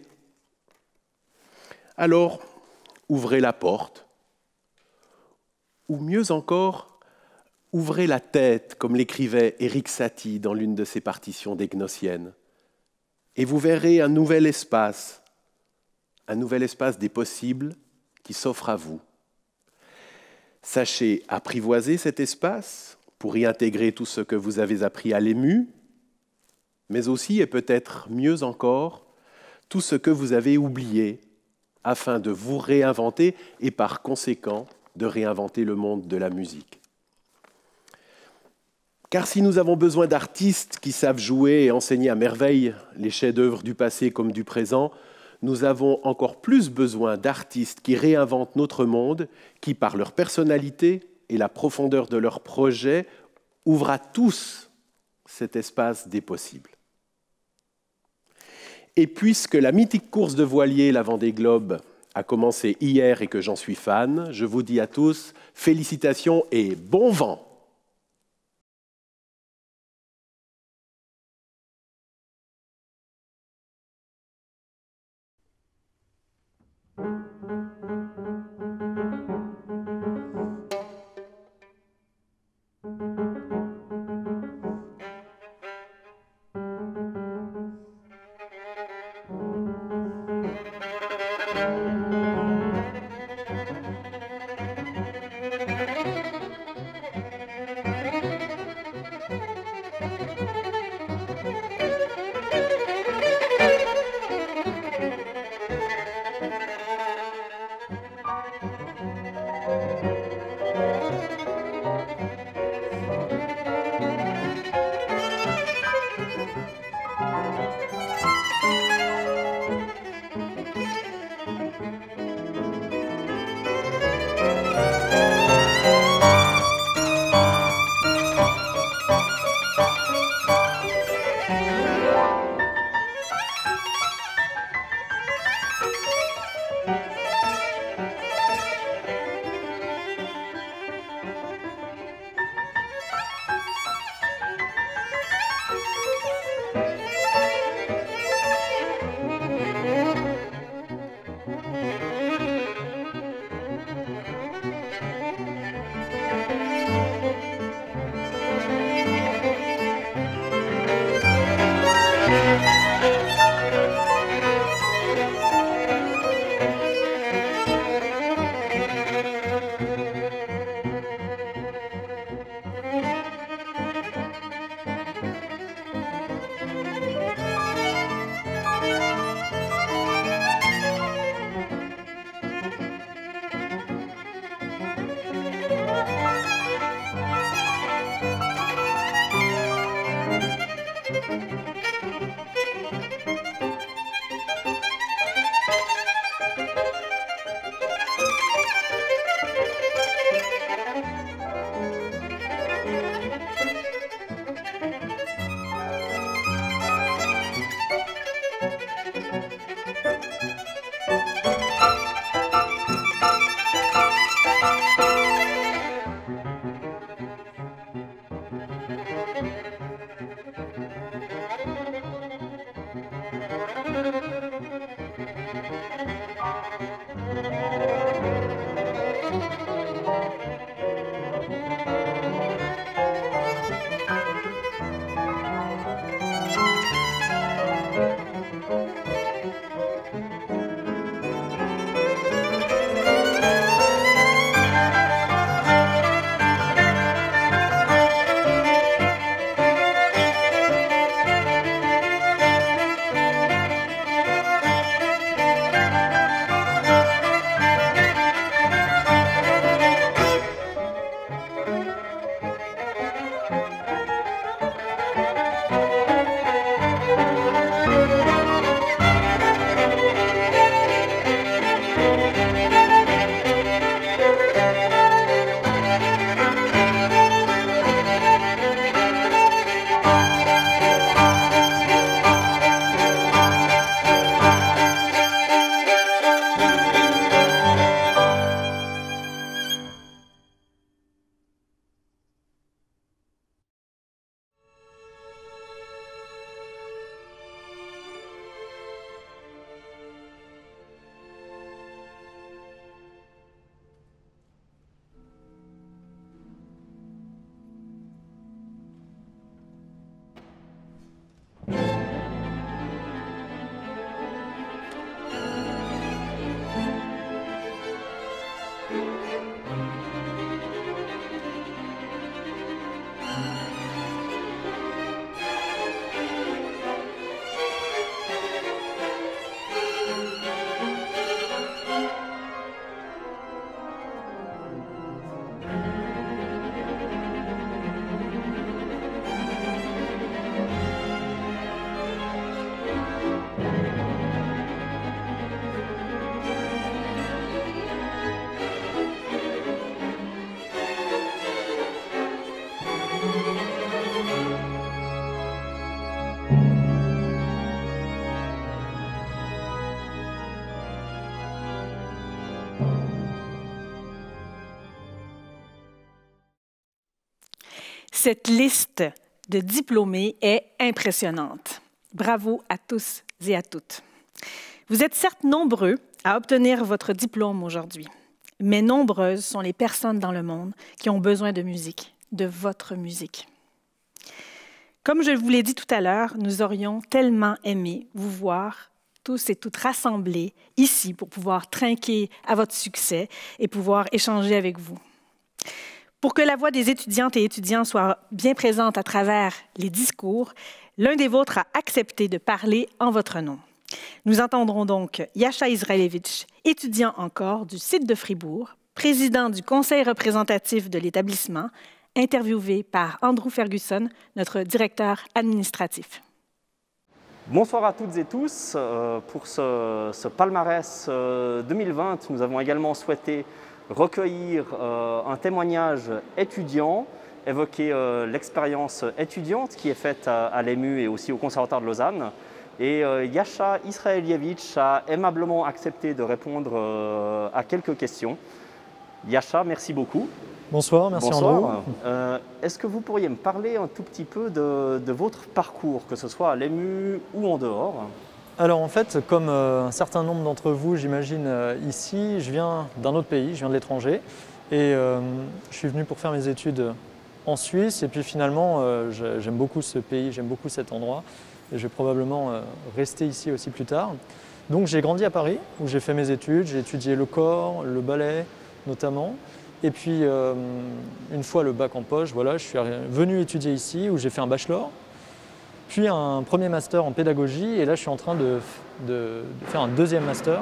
Alors, ouvrez la porte. Ou mieux encore, ouvrez la tête, comme l'écrivait Éric Satie dans l'une de ses partitions d'Egnossienne. Et vous verrez un nouvel espace des possibles qui s'offre à vous. Sachez apprivoiser cet espace pour y intégrer tout ce que vous avez appris à l'EMU, mais aussi, et peut-être mieux encore, tout ce que vous avez oublié afin de vous réinventer et par conséquent de réinventer le monde de la musique. Car si nous avons besoin d'artistes qui savent jouer et enseigner à merveille les chefs-d'œuvre du passé comme du présent, nous avons encore plus besoin d'artistes qui réinventent notre monde, qui, par leur personnalité et la profondeur de leurs projets, ouvrent à tous cet espace des possibles. Et puisque la mythique course de voilier, la Vendée Globe, a commencé hier et que j'en suis fan, je vous dis à tous félicitations et bon vent! Cette liste de diplômés est impressionnante. Bravo à tous et à toutes. Vous êtes certes nombreux à obtenir votre diplôme aujourd'hui, mais nombreuses sont les personnes dans le monde qui ont besoin de musique, de votre musique. Comme je vous l'ai dit tout à l'heure, nous aurions tellement aimé vous voir tous et toutes rassemblés ici pour pouvoir trinquer à votre succès et pouvoir échanger avec vous. Pour que la voix des étudiantes et étudiants soit bien présente à travers les discours, l'un des vôtres a accepté de parler en votre nom. Nous entendrons donc Jascha Izraelevich, étudiant encore du site de Fribourg, président du conseil représentatif de l'établissement, interviewé par Andrew Ferguson, notre directeur administratif. Bonsoir à toutes et tous. Pour ce palmarès 2020, nous avons également souhaité recueillir un témoignage étudiant, évoquer l'expérience étudiante qui est faite à l'EMU et aussi au Conservatoire de Lausanne. Et Jascha Izraelevich a aimablement accepté de répondre à quelques questions. Jascha, merci beaucoup. Bonsoir, merci Andrew. Est-ce que vous pourriez me parler un tout petit peu de votre parcours, que ce soit à l'EMU ou en dehors? Alors en fait, comme un certain nombre d'entre vous, j'imagine, ici, je viens d'un autre pays, je viens de l'étranger. Et je suis venu pour faire mes études en Suisse. Et puis finalement, j'aime beaucoup ce pays, j'aime beaucoup cet endroit. Et je vais probablement rester ici aussi plus tard. Donc j'ai grandi à Paris, où j'ai fait mes études. J'ai étudié le corps, le ballet notamment. Et puis, une fois le bac en poche, voilà, je suis venu étudier ici, où j'ai fait un bachelor. Puis un premier master en pédagogie, et là je suis en train de faire un deuxième master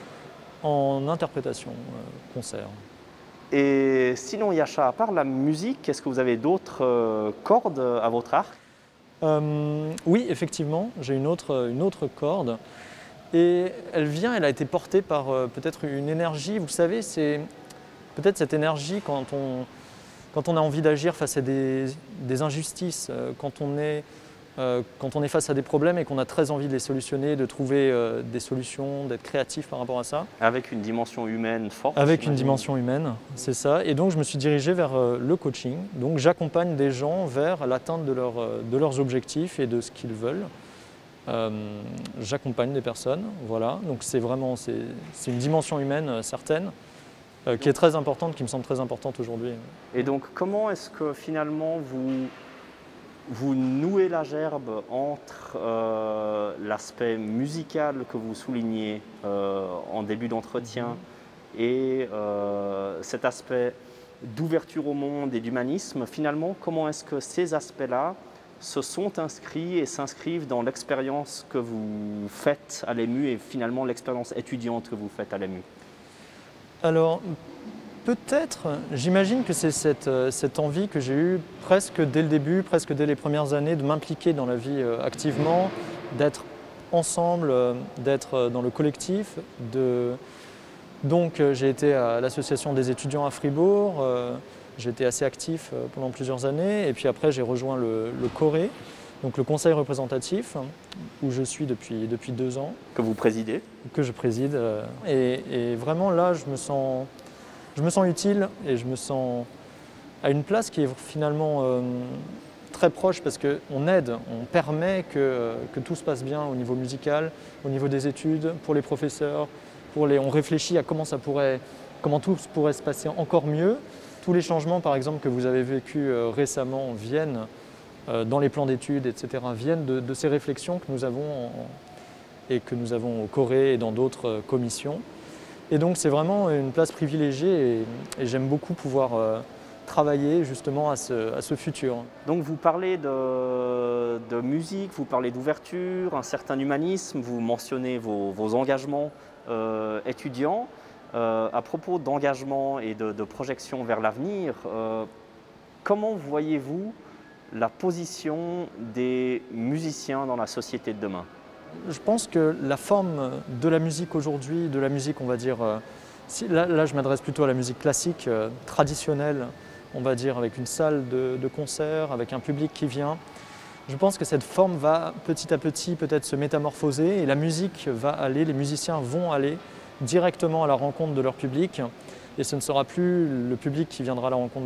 en interprétation, concert. Et sinon, Jascha, à part la musique, est-ce que vous avez d'autres cordes à votre arc? Oui, effectivement, j'ai une autre corde. Et elle a été portée par peut-être une énergie, vous savez, c'est peut-être cette énergie quand on a envie d'agir face à des injustices, quand on est face à des problèmes et qu'on a très envie de les solutionner, de trouver des solutions, d'être créatif par rapport à ça. Avec une dimension humaine forte. Avec une dimension humaine, c'est ça. Et donc je me suis dirigé vers le coaching. Donc j'accompagne des gens vers l'atteinte de leurs objectifs et de ce qu'ils veulent. J'accompagne des personnes, voilà. Donc c'est une dimension humaine certaine qui est très importante, qui me semble très importante aujourd'hui. Et donc comment est-ce que finalement vous nouez la gerbe entre l'aspect musical que vous soulignez en début d'entretien et cet aspect d'ouverture au monde et d'humanisme? Finalement, comment est-ce que ces aspects-là se sont inscrits et s'inscrivent dans l'expérience que vous faites à l'EMU et finalement l'expérience étudiante que vous faites à l'EMU? Alors, peut-être, j'imagine que c'est cette envie que j'ai eue presque dès le début, presque dès les premières années, de m'impliquer dans la vie activement, d'être ensemble, d'être dans le collectif. Donc j'ai été à l'association des étudiants à Fribourg, j'ai été assez actif pendant plusieurs années, et puis après j'ai rejoint le CORE, donc le conseil représentatif, où je suis depuis 2 ans. Que vous présidez? Que je préside. Et vraiment là, je me sens utile et je me sens à une place qui est finalement très proche parce qu'on aide, on permet que tout se passe bien au niveau musical, au niveau des études, pour les professeurs, on réfléchit à comment tout pourrait se passer encore mieux. Tous les changements, par exemple, que vous avez vécus récemment viennent dans les plans d'études, etc., viennent de ces réflexions que nous avons au CORE et dans d'autres commissions. Et donc c'est vraiment une place privilégiée et j'aime beaucoup pouvoir travailler justement à ce futur. Donc vous parlez de musique, vous parlez d'ouverture, un certain humanisme, vous mentionnez vos engagements étudiants. À propos d'engagement et de projection vers l'avenir, comment voyez-vous la position des musiciens dans la société de demain? Je pense que la forme de la musique aujourd'hui, de la musique on va dire, là je m'adresse plutôt à la musique classique, traditionnelle, on va dire avec une salle de concert, avec un public qui vient. Je pense que cette forme va petit à petit peut-être se métamorphoser et la musique va aller, les musiciens vont aller directement à la rencontre de leur public et ce ne sera plus le public qui viendra à la rencontre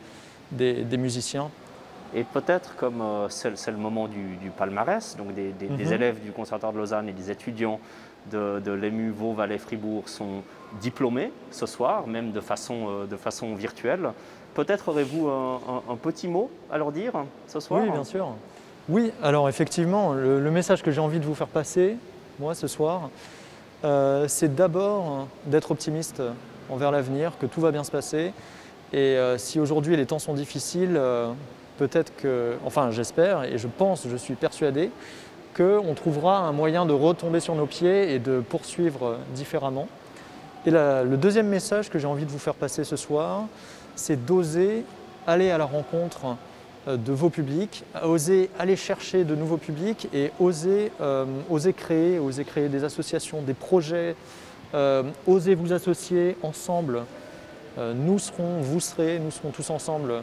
des musiciens. Et peut-être comme c'est le moment du palmarès, donc des élèves du Conservatoire de Lausanne et des étudiants de l'EMU Vaud-Valais-Fribourg sont diplômés ce soir, même de façon virtuelle. Peut-être aurez-vous un petit mot à leur dire ce soir? Oui, bien sûr. Oui, alors effectivement, le message que j'ai envie de vous faire passer, moi, ce soir, c'est d'abord d'être optimiste envers l'avenir, que tout va bien se passer. Et si aujourd'hui les temps sont difficiles, peut-être que, enfin j'espère et je pense, je suis persuadé, qu'on trouvera un moyen de retomber sur nos pieds et de poursuivre différemment. Et le deuxième message que j'ai envie de vous faire passer ce soir, c'est d'oser aller à la rencontre de vos publics, oser aller chercher de nouveaux publics et oser créer des associations, des projets, oser vous associer ensemble. Nous serons, vous serez, nous serons tous ensemble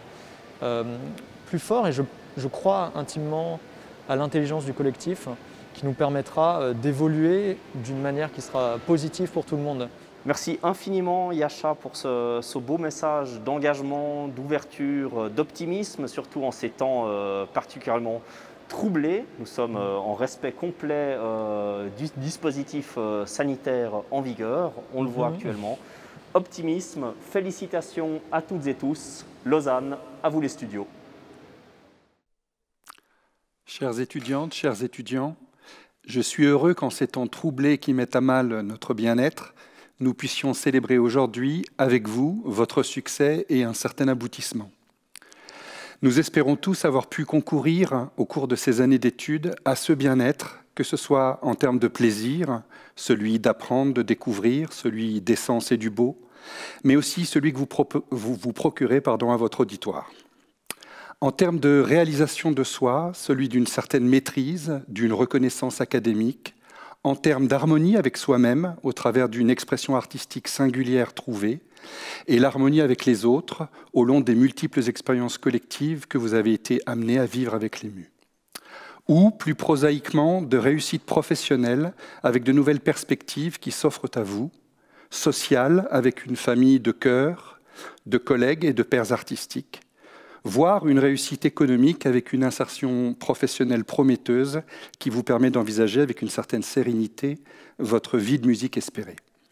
plus forts et je crois intimement à l'intelligence du collectif qui nous permettra d'évoluer d'une manière qui sera positive pour tout le monde. Merci infiniment Yasha pour ce beau message d'engagement, d'ouverture, d'optimisme, surtout en ces temps particulièrement troublés. Nous sommes en respect complet du dispositif sanitaire en vigueur, on le voit actuellement. Optimisme, félicitations à toutes et tous. Lausanne, à vous les studios. Chères étudiantes, chers étudiants, je suis heureux qu'en ces temps troublés qui mettent à mal notre bien-être, nous puissions célébrer aujourd'hui avec vous votre succès et un certain aboutissement. Nous espérons tous avoir pu concourir au cours de ces années d'études à ce bien-être, que ce soit en termes de plaisir, celui d'apprendre, de découvrir, celui des sens et du beau, mais aussi celui que vous procurez à votre auditoire. En termes de réalisation de soi, celui d'une certaine maîtrise, d'une reconnaissance académique, en termes d'harmonie avec soi-même au travers d'une expression artistique singulière trouvée, et l'harmonie avec les autres au long des multiples expériences collectives que vous avez été amenés à vivre avec l'EMU. Ou, plus prosaïquement, de réussite professionnelle avec de nouvelles perspectives qui s'offrent à vous, sociales avec une famille de cœur, de collègues et de pairs artistiques, voire une réussite économique avec une insertion professionnelle prometteuse qui vous permet d'envisager avec une certaine sérénité votre vie de musique espérée.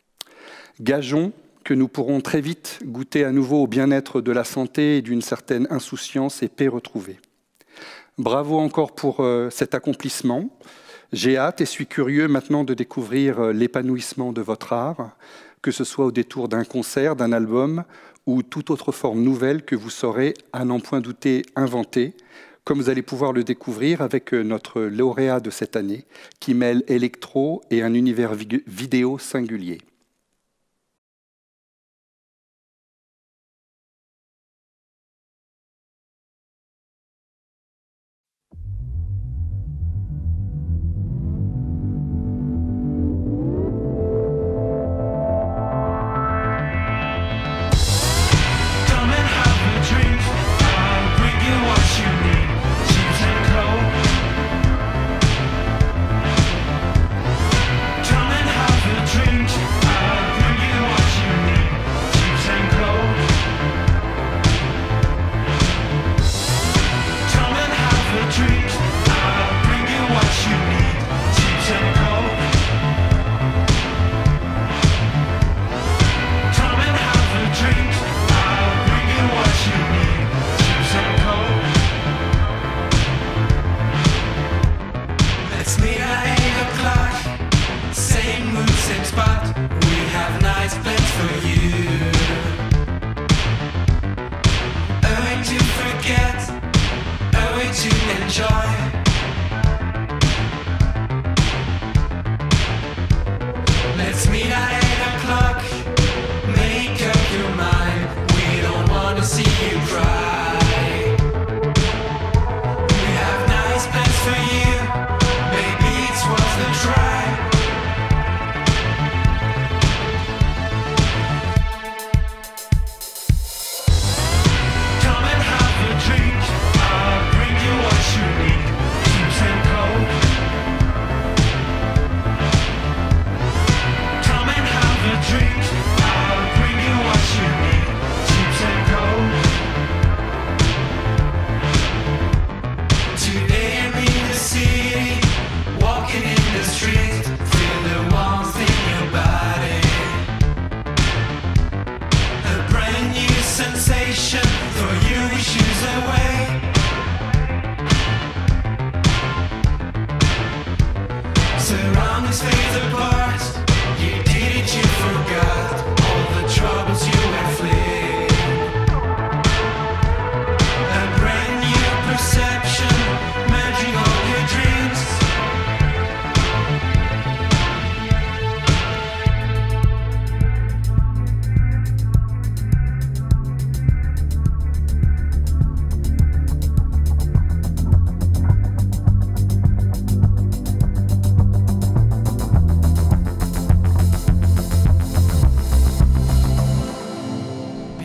Gageons que nous pourrons très vite goûter à nouveau au bien-être de la santé et d'une certaine insouciance et paix retrouvée. Bravo encore pour cet accomplissement. J'ai hâte et suis curieux maintenant de découvrir l'épanouissement de votre art, que ce soit au détour d'un concert, d'un album ou toute autre forme nouvelle que vous saurez, à n'en point douter, inventer, comme vous allez pouvoir le découvrir avec notre lauréat de cette année, qui mêle électro et un univers vidéo singulier. Come and have a drink.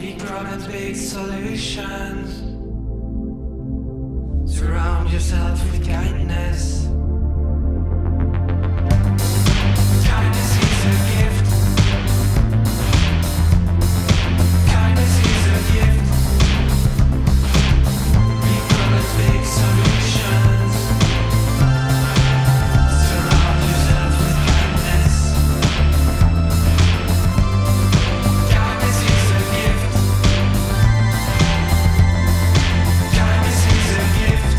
Big problems, big solutions. Surround yourself with kindness. Kindness is a gift. Kindness is a gift. Big problems, big solutions. Surround yourself with kindness. Kindness is a gift. Kindness is a gift.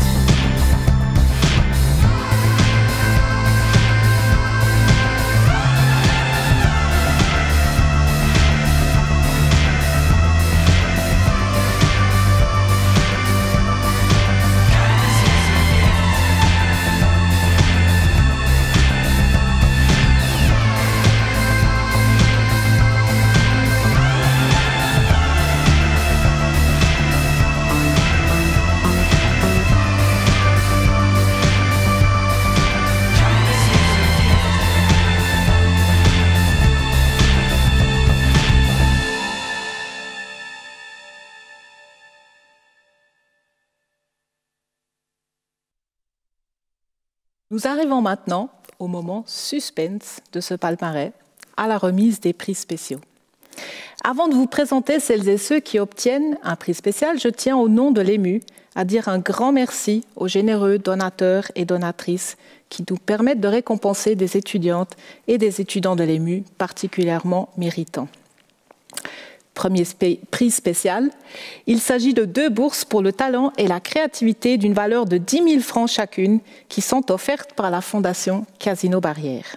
Nous arrivons maintenant au moment suspense de ce palmarès, à la remise des prix spéciaux. Avant de vous présenter celles et ceux qui obtiennent un prix spécial, je tiens au nom de l'EMU à dire un grand merci aux généreux donateurs et donatrices qui nous permettent de récompenser des étudiantes et des étudiants de l'EMU particulièrement méritants. Premier prix spécial, il s'agit de 2 bourses pour le talent et la créativité d'une valeur de 10 000 francs chacune qui sont offertes par la Fondation Casino Barrière.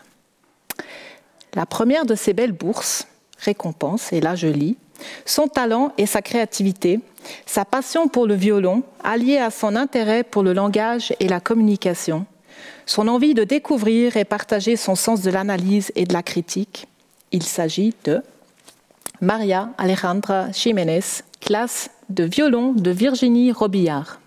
La première de ces belles bourses récompense, et là je lis, son talent et sa créativité, sa passion pour le violon, alliée à son intérêt pour le langage et la communication, son envie de découvrir et partager son sens de l'analyse et de la critique. Il s'agit de Maria Alejandra Jiménez, classe de violon de Virginie Robillard.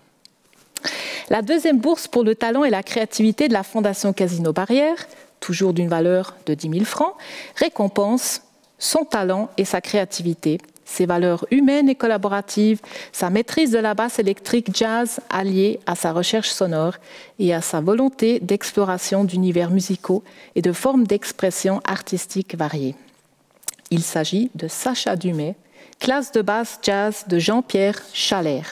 La deuxième bourse pour le talent et la créativité de la Fondation Casino Barrière, toujours d'une valeur de 10 000 francs, récompense son talent et sa créativité, ses valeurs humaines et collaboratives, sa maîtrise de la basse électrique jazz alliée à sa recherche sonore et à sa volonté d'exploration d'univers musicaux et de formes d'expression artistique variées. Il s'agit de Sacha Dumais, classe de basse jazz de Jean-Pierre Chalère.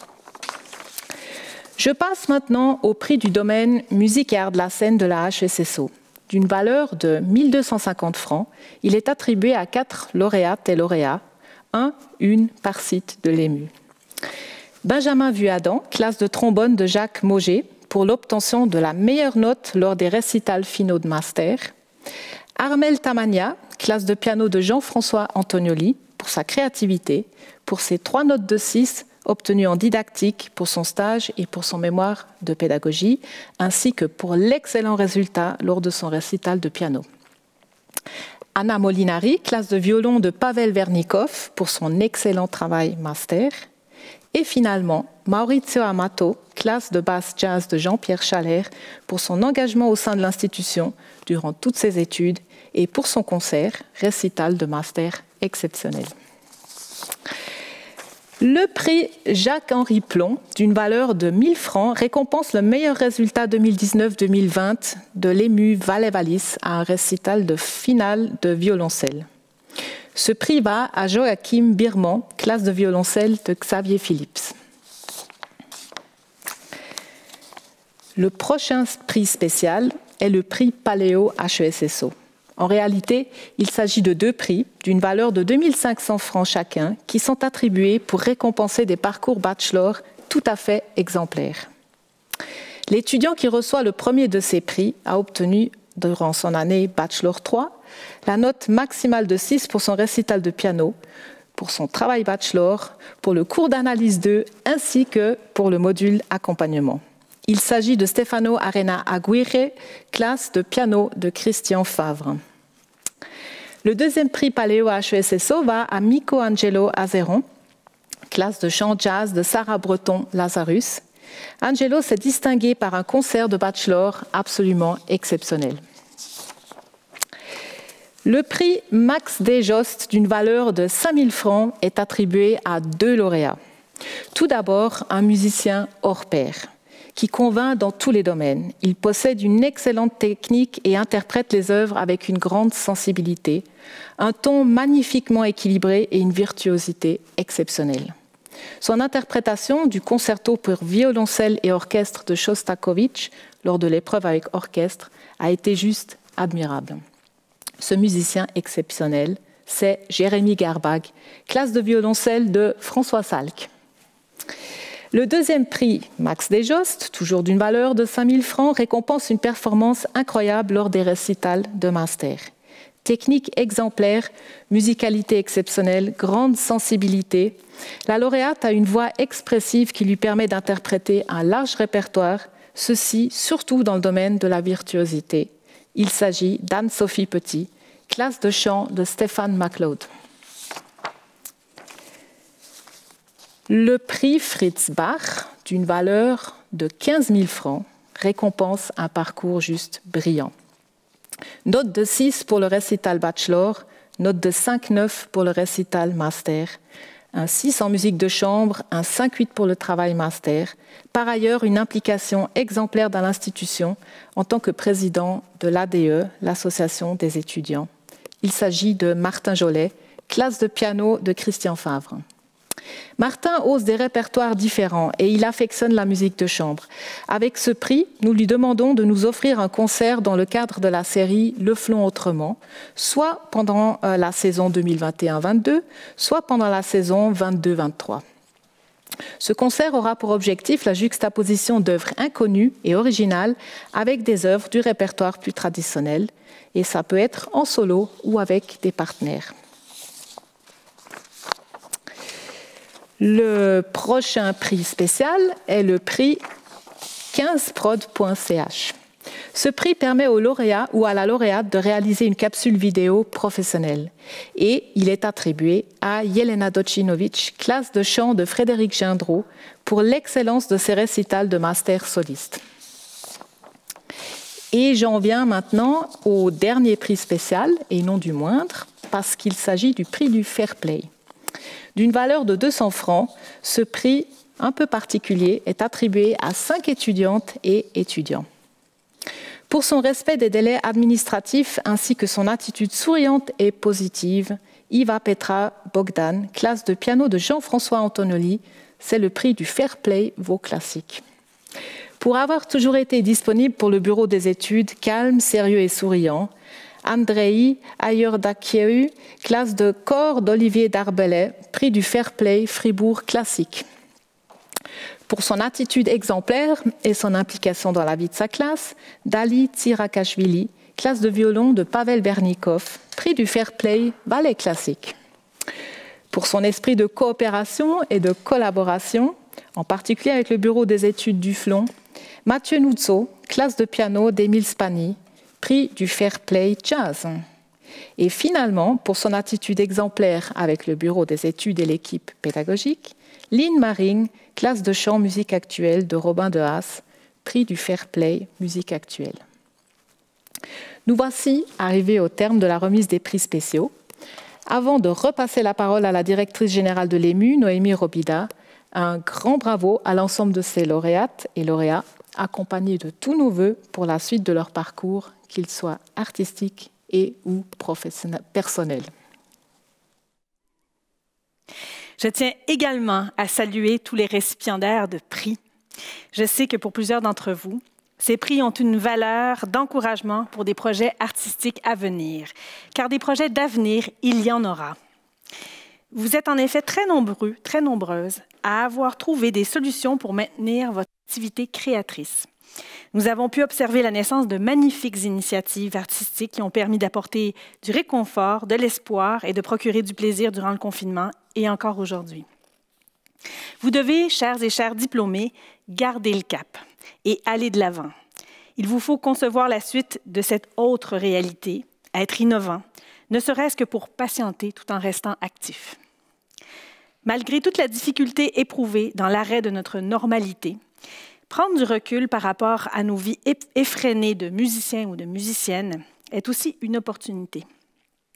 Je passe maintenant au prix du domaine musique et art de la scène de la HESSO. D'une valeur de 1 250 francs, il est attribué à 4 lauréates et lauréats, une par site de l'EMU. Benjamin Vuadan, classe de trombone de Jacques Mauger, pour l'obtention de la meilleure note lors des récitals finaux de master. Armel Tamania, classe de piano de Jean-François Antonioli, pour sa créativité, pour ses 3 notes de 6 obtenues en didactique pour son stage et pour son mémoire de pédagogie, ainsi que pour l'excellent résultat lors de son récital de piano. Anna Molinari, classe de violon de Pavel Vernikov, pour son excellent travail master. Et finalement, Maurizio Amato, classe de basse jazz de Jean-Pierre Chalère, pour son engagement au sein de l'institution durant toutes ses études et pour son concert, récital de master exceptionnel. Le prix Jacques-Henri Plon, d'une valeur de 1 000 francs, récompense le meilleur résultat 2019-2020 de l'EMU Valais-Wallis à un récital de finale de violoncelle. Ce prix va à Joachim Birman, classe de violoncelle de Xavier Phillips. Le prochain prix spécial est le prix Paléo HESSO. En réalité, il s'agit de 2 prix d'une valeur de 2 500 francs chacun qui sont attribués pour récompenser des parcours bachelor tout à fait exemplaires. L'étudiant qui reçoit le premier de ces prix a obtenu, durant son année Bachelor 3, la note maximale de 6 pour son récital de piano, pour son travail bachelor, pour le cours d'analyse 2 ainsi que pour le module accompagnement. Il s'agit de Stefano Arena Aguirre, classe de piano de Christian Favre. Le deuxième prix Paléo HESSO va à Mico Angelo Azeron, classe de chant jazz de Sarah Breton-Lazarus. Angelo s'est distingué par un concert de bachelor absolument exceptionnel. Le prix Max Desjostes d'une valeur de 5 000 francs est attribué à 2 lauréats. Tout d'abord, un musicien hors pair, qui convainc dans tous les domaines. Il possède une excellente technique et interprète les œuvres avec une grande sensibilité, un ton magnifiquement équilibré et une virtuosité exceptionnelle. Son interprétation du concerto pour violoncelle et orchestre de Shostakovich lors de l'épreuve avec orchestre a été juste admirable. Ce musicien exceptionnel, c'est Jérémy Garbag, classe de violoncelle de François Salk. Le deuxième prix, Max Desjostes, toujours d'une valeur de 5 000 francs, récompense une performance incroyable lors des récitals de master. Technique exemplaire, musicalité exceptionnelle, grande sensibilité. La lauréate a une voix expressive qui lui permet d'interpréter un large répertoire, ceci surtout dans le domaine de la virtuosité. Il s'agit d'Anne-Sophie Petit, classe de chant de Stéphane MacLeod. Le prix Fritz Bach, d'une valeur de 15 000 francs, récompense un parcours juste brillant. Note de 6 pour le récital bachelor, note de 5,9 pour le récital master, un 6 en musique de chambre, un 5,8 pour le travail master. Par ailleurs, une implication exemplaire dans l'institution en tant que président de l'ADE, l'Association des étudiants. Il s'agit de Martin Jolet, classe de piano de Christian Favre. Martin ose des répertoires différents et il affectionne la musique de chambre. Avec ce prix, nous lui demandons de nous offrir un concert dans le cadre de la série Le Flon Autrement, soit pendant la saison 2021-22, soit pendant la saison 22-23. Ce concert aura pour objectif la juxtaposition d'œuvres inconnues et originales avec des œuvres du répertoire plus traditionnel, et ça peut être en solo ou avec des partenaires. Le prochain prix spécial est le prix 15prod.ch. Ce prix permet au lauréat ou à la lauréate de réaliser une capsule vidéo professionnelle et il est attribué à Jelena Docinovic, classe de chant de Frédéric Gindreau, pour l'excellence de ses récitals de master soliste. Et j'en viens maintenant au dernier prix spécial, et non du moindre, parce qu'il s'agit du prix du Fair Play. D'une valeur de 200 francs, ce prix un peu particulier est attribué à 5 étudiantes et étudiants. Pour son respect des délais administratifs ainsi que son attitude souriante et positive, Iva Petra Bogdan, classe de piano de Jean-François Antonelli, c'est le prix du Fair Play Vaux Classiques. Pour avoir toujours été disponible pour le bureau des études, calme, sérieux et souriant, Andrei Ayurdakieu, classe de corps d'Olivier Darbellet, prix du Fair Play Fribourg Classique. Pour son attitude exemplaire et son implication dans la vie de sa classe, Dali Tsirakashvili, classe de violon de Pavel Bernikov, prix du Fair Play Ballet Classique. Pour son esprit de coopération et de collaboration, en particulier avec le bureau des études du Flon, Mathieu Nouzzo, classe de piano d'Émile Spani, prix du Fair Play Jazz. Et finalement, pour son attitude exemplaire avec le bureau des études et l'équipe pédagogique, Lynn Maring, classe de chant musique actuelle de Robin de Haas, prix du Fair Play musique actuelle. Nous voici arrivés au terme de la remise des prix spéciaux. Avant de repasser la parole à la directrice générale de l'EMU, Noémie Robida, un grand bravo à l'ensemble de ces lauréates et lauréats, accompagnés de tous nos vœux pour la suite de leur parcours, qu'ils soient artistiques et ou personnels. Je tiens également à saluer tous les récipiendaires de prix. Je sais que pour plusieurs d'entre vous, ces prix ont une valeur d'encouragement pour des projets artistiques à venir, car des projets d'avenir, il y en aura. Vous êtes en effet très nombreux, très nombreuses à avoir trouvé des solutions pour maintenir votre activité créatrice. Nous avons pu observer la naissance de magnifiques initiatives artistiques qui ont permis d'apporter du réconfort, de l'espoir et de procurer du plaisir durant le confinement et encore aujourd'hui. Vous devez, chers et chers diplômés, garder le cap et aller de l'avant. Il vous faut concevoir la suite de cette autre réalité, être innovant, ne serait-ce que pour patienter tout en restant actif. Malgré toute la difficulté éprouvée dans l'arrêt de notre normalité, prendre du recul par rapport à nos vies effrénées de musiciens ou de musiciennes est aussi une opportunité.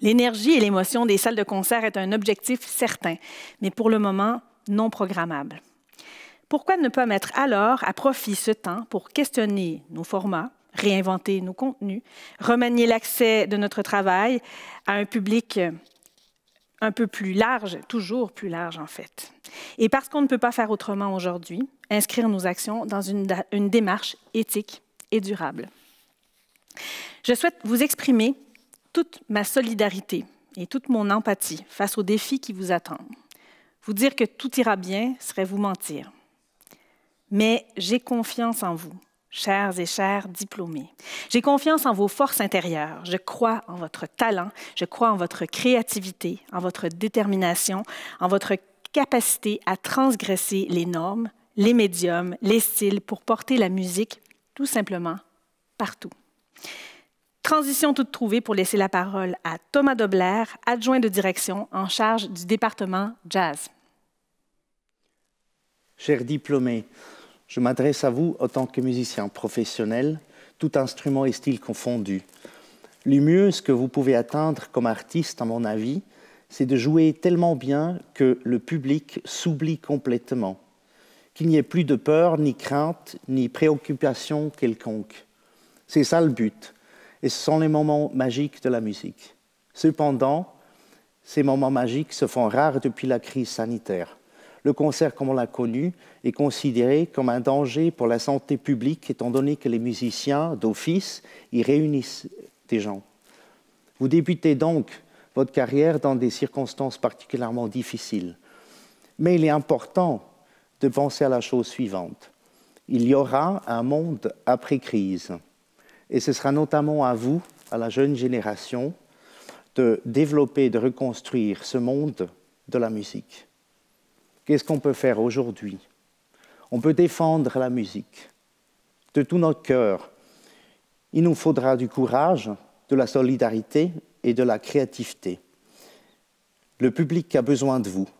L'énergie et l'émotion des salles de concert est un objectif certain, mais pour le moment non programmable. Pourquoi ne pas mettre alors à profit ce temps pour questionner nos formats, réinventer nos contenus, remanier l'accès de notre travail à un public un peu plus large, toujours plus large en fait. Et parce qu'on ne peut pas faire autrement aujourd'hui, inscrire nos actions dans une démarche éthique et durable. Je souhaite vous exprimer toute ma solidarité et toute mon empathie face aux défis qui vous attendent. Vous dire que tout ira bien serait vous mentir. Mais j'ai confiance en vous, chers et chers diplômés. J'ai confiance en vos forces intérieures. Je crois en votre talent, je crois en votre créativité, en votre détermination, en votre capacité à transgresser les normes, les médiums, les styles pour porter la musique tout simplement partout. Transition toute trouvée pour laisser la parole à Thomas Dobler, adjoint de direction en charge du département jazz. Chers diplômés, je m'adresse à vous en tant que musicien professionnel, tout instrument et style confondu. Le mieux ce que vous pouvez atteindre comme artiste, à mon avis, c'est de jouer tellement bien que le public s'oublie complètement, qu'il n'y ait plus de peur, ni crainte, ni préoccupation quelconque. C'est ça le but, et ce sont les moments magiques de la musique. Cependant, ces moments magiques se font rares depuis la crise sanitaire. Le concert, comme on l'a connu, est considéré comme un danger pour la santé publique, étant donné que les musiciens, d'office, y réunissent des gens. Vous débutez donc votre carrière dans des circonstances particulièrement difficiles. Mais il est important de penser à la chose suivante. Il y aura un monde après-crise. Et ce sera notamment à vous, à la jeune génération, de développer, de reconstruire ce monde de la musique. Qu'est-ce qu'on peut faire aujourd'hui? On peut défendre la musique de tout notre cœur. Il nous faudra du courage, de la solidarité et de la créativité. Le public a besoin de vous.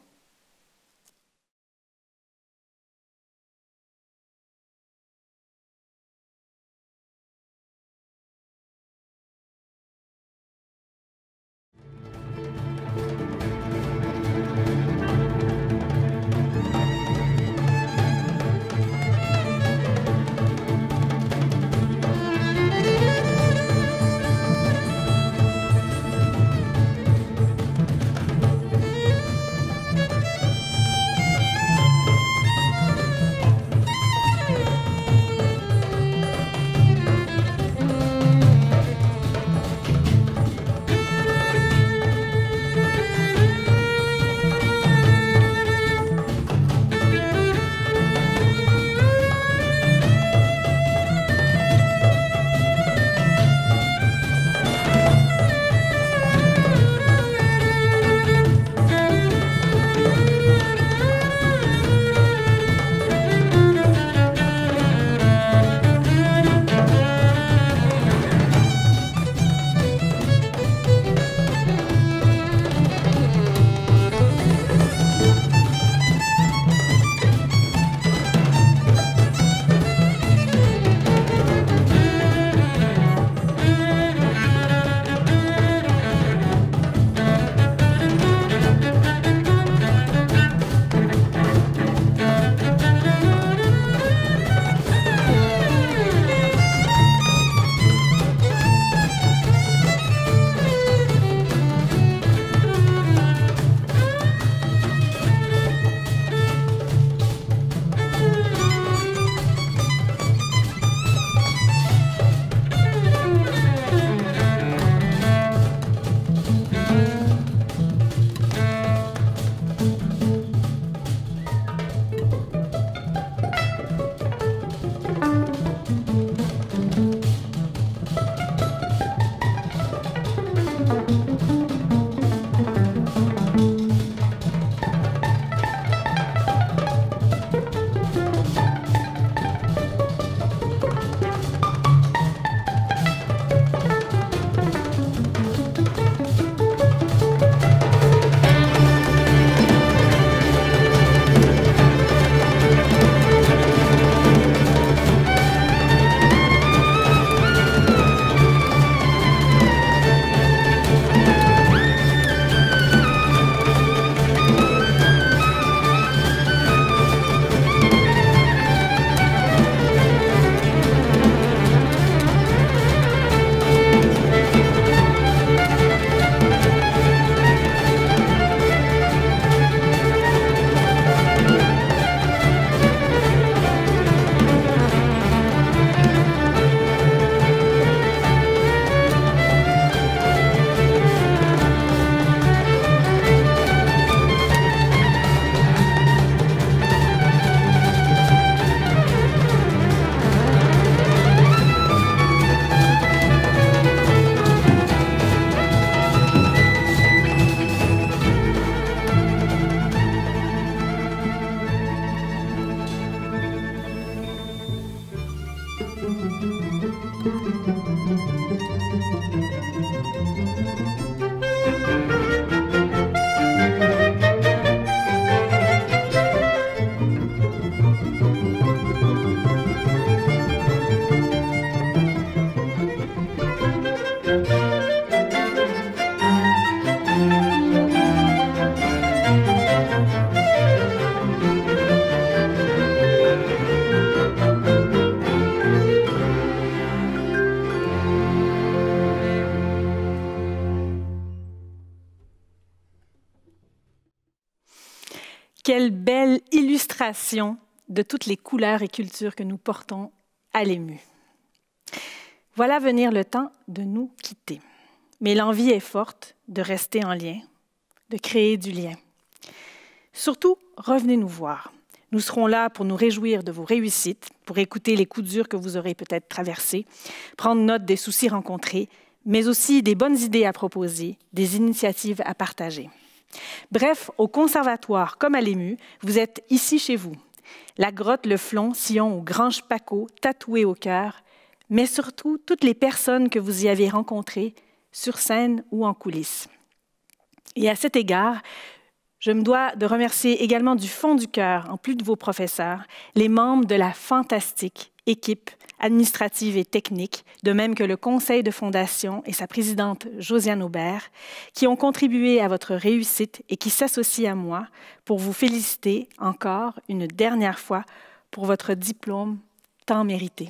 Quelle belle illustration de toutes les couleurs et cultures que nous portons à l'EMU. Voilà venir le temps de nous quitter. Mais l'envie est forte de rester en lien, de créer du lien. Surtout, revenez nous voir. Nous serons là pour nous réjouir de vos réussites, pour écouter les coups durs que vous aurez peut-être traversés, prendre note des soucis rencontrés, mais aussi des bonnes idées à proposer, des initiatives à partager. Bref, au conservatoire comme à l'EMU, vous êtes ici chez vous. La grotte, le Flon, Sion ou Grange Paco, tatoués au cœur, mais surtout toutes les personnes que vous y avez rencontrées, sur scène ou en coulisses. Et à cet égard, je me dois de remercier également du fond du cœur, en plus de vos professeurs, les membres de la fantastique équipe administrative et technique, de même que le conseil de fondation et sa présidente Josiane Aubert, qui ont contribué à votre réussite et qui s'associent à moi pour vous féliciter encore une dernière fois pour votre diplôme tant mérité.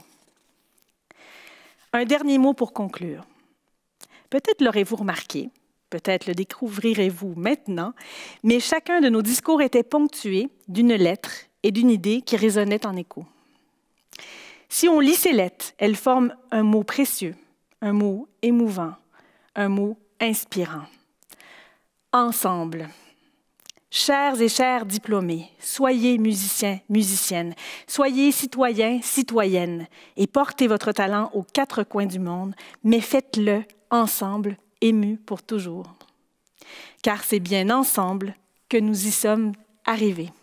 Un dernier mot pour conclure. Peut-être l'aurez-vous remarqué, peut-être le découvrirez-vous maintenant, mais chacun de nos discours était ponctué d'une lettre et d'une idée qui résonnait en écho. Si on lit ces lettres, elles forment un mot précieux, un mot émouvant, un mot inspirant. Ensemble. Chers et chères diplômés, soyez musiciens, musiciennes, soyez citoyens, citoyennes et portez votre talent aux quatre coins du monde, mais faites-le ensemble, émus pour toujours. Car c'est bien ensemble que nous y sommes arrivés.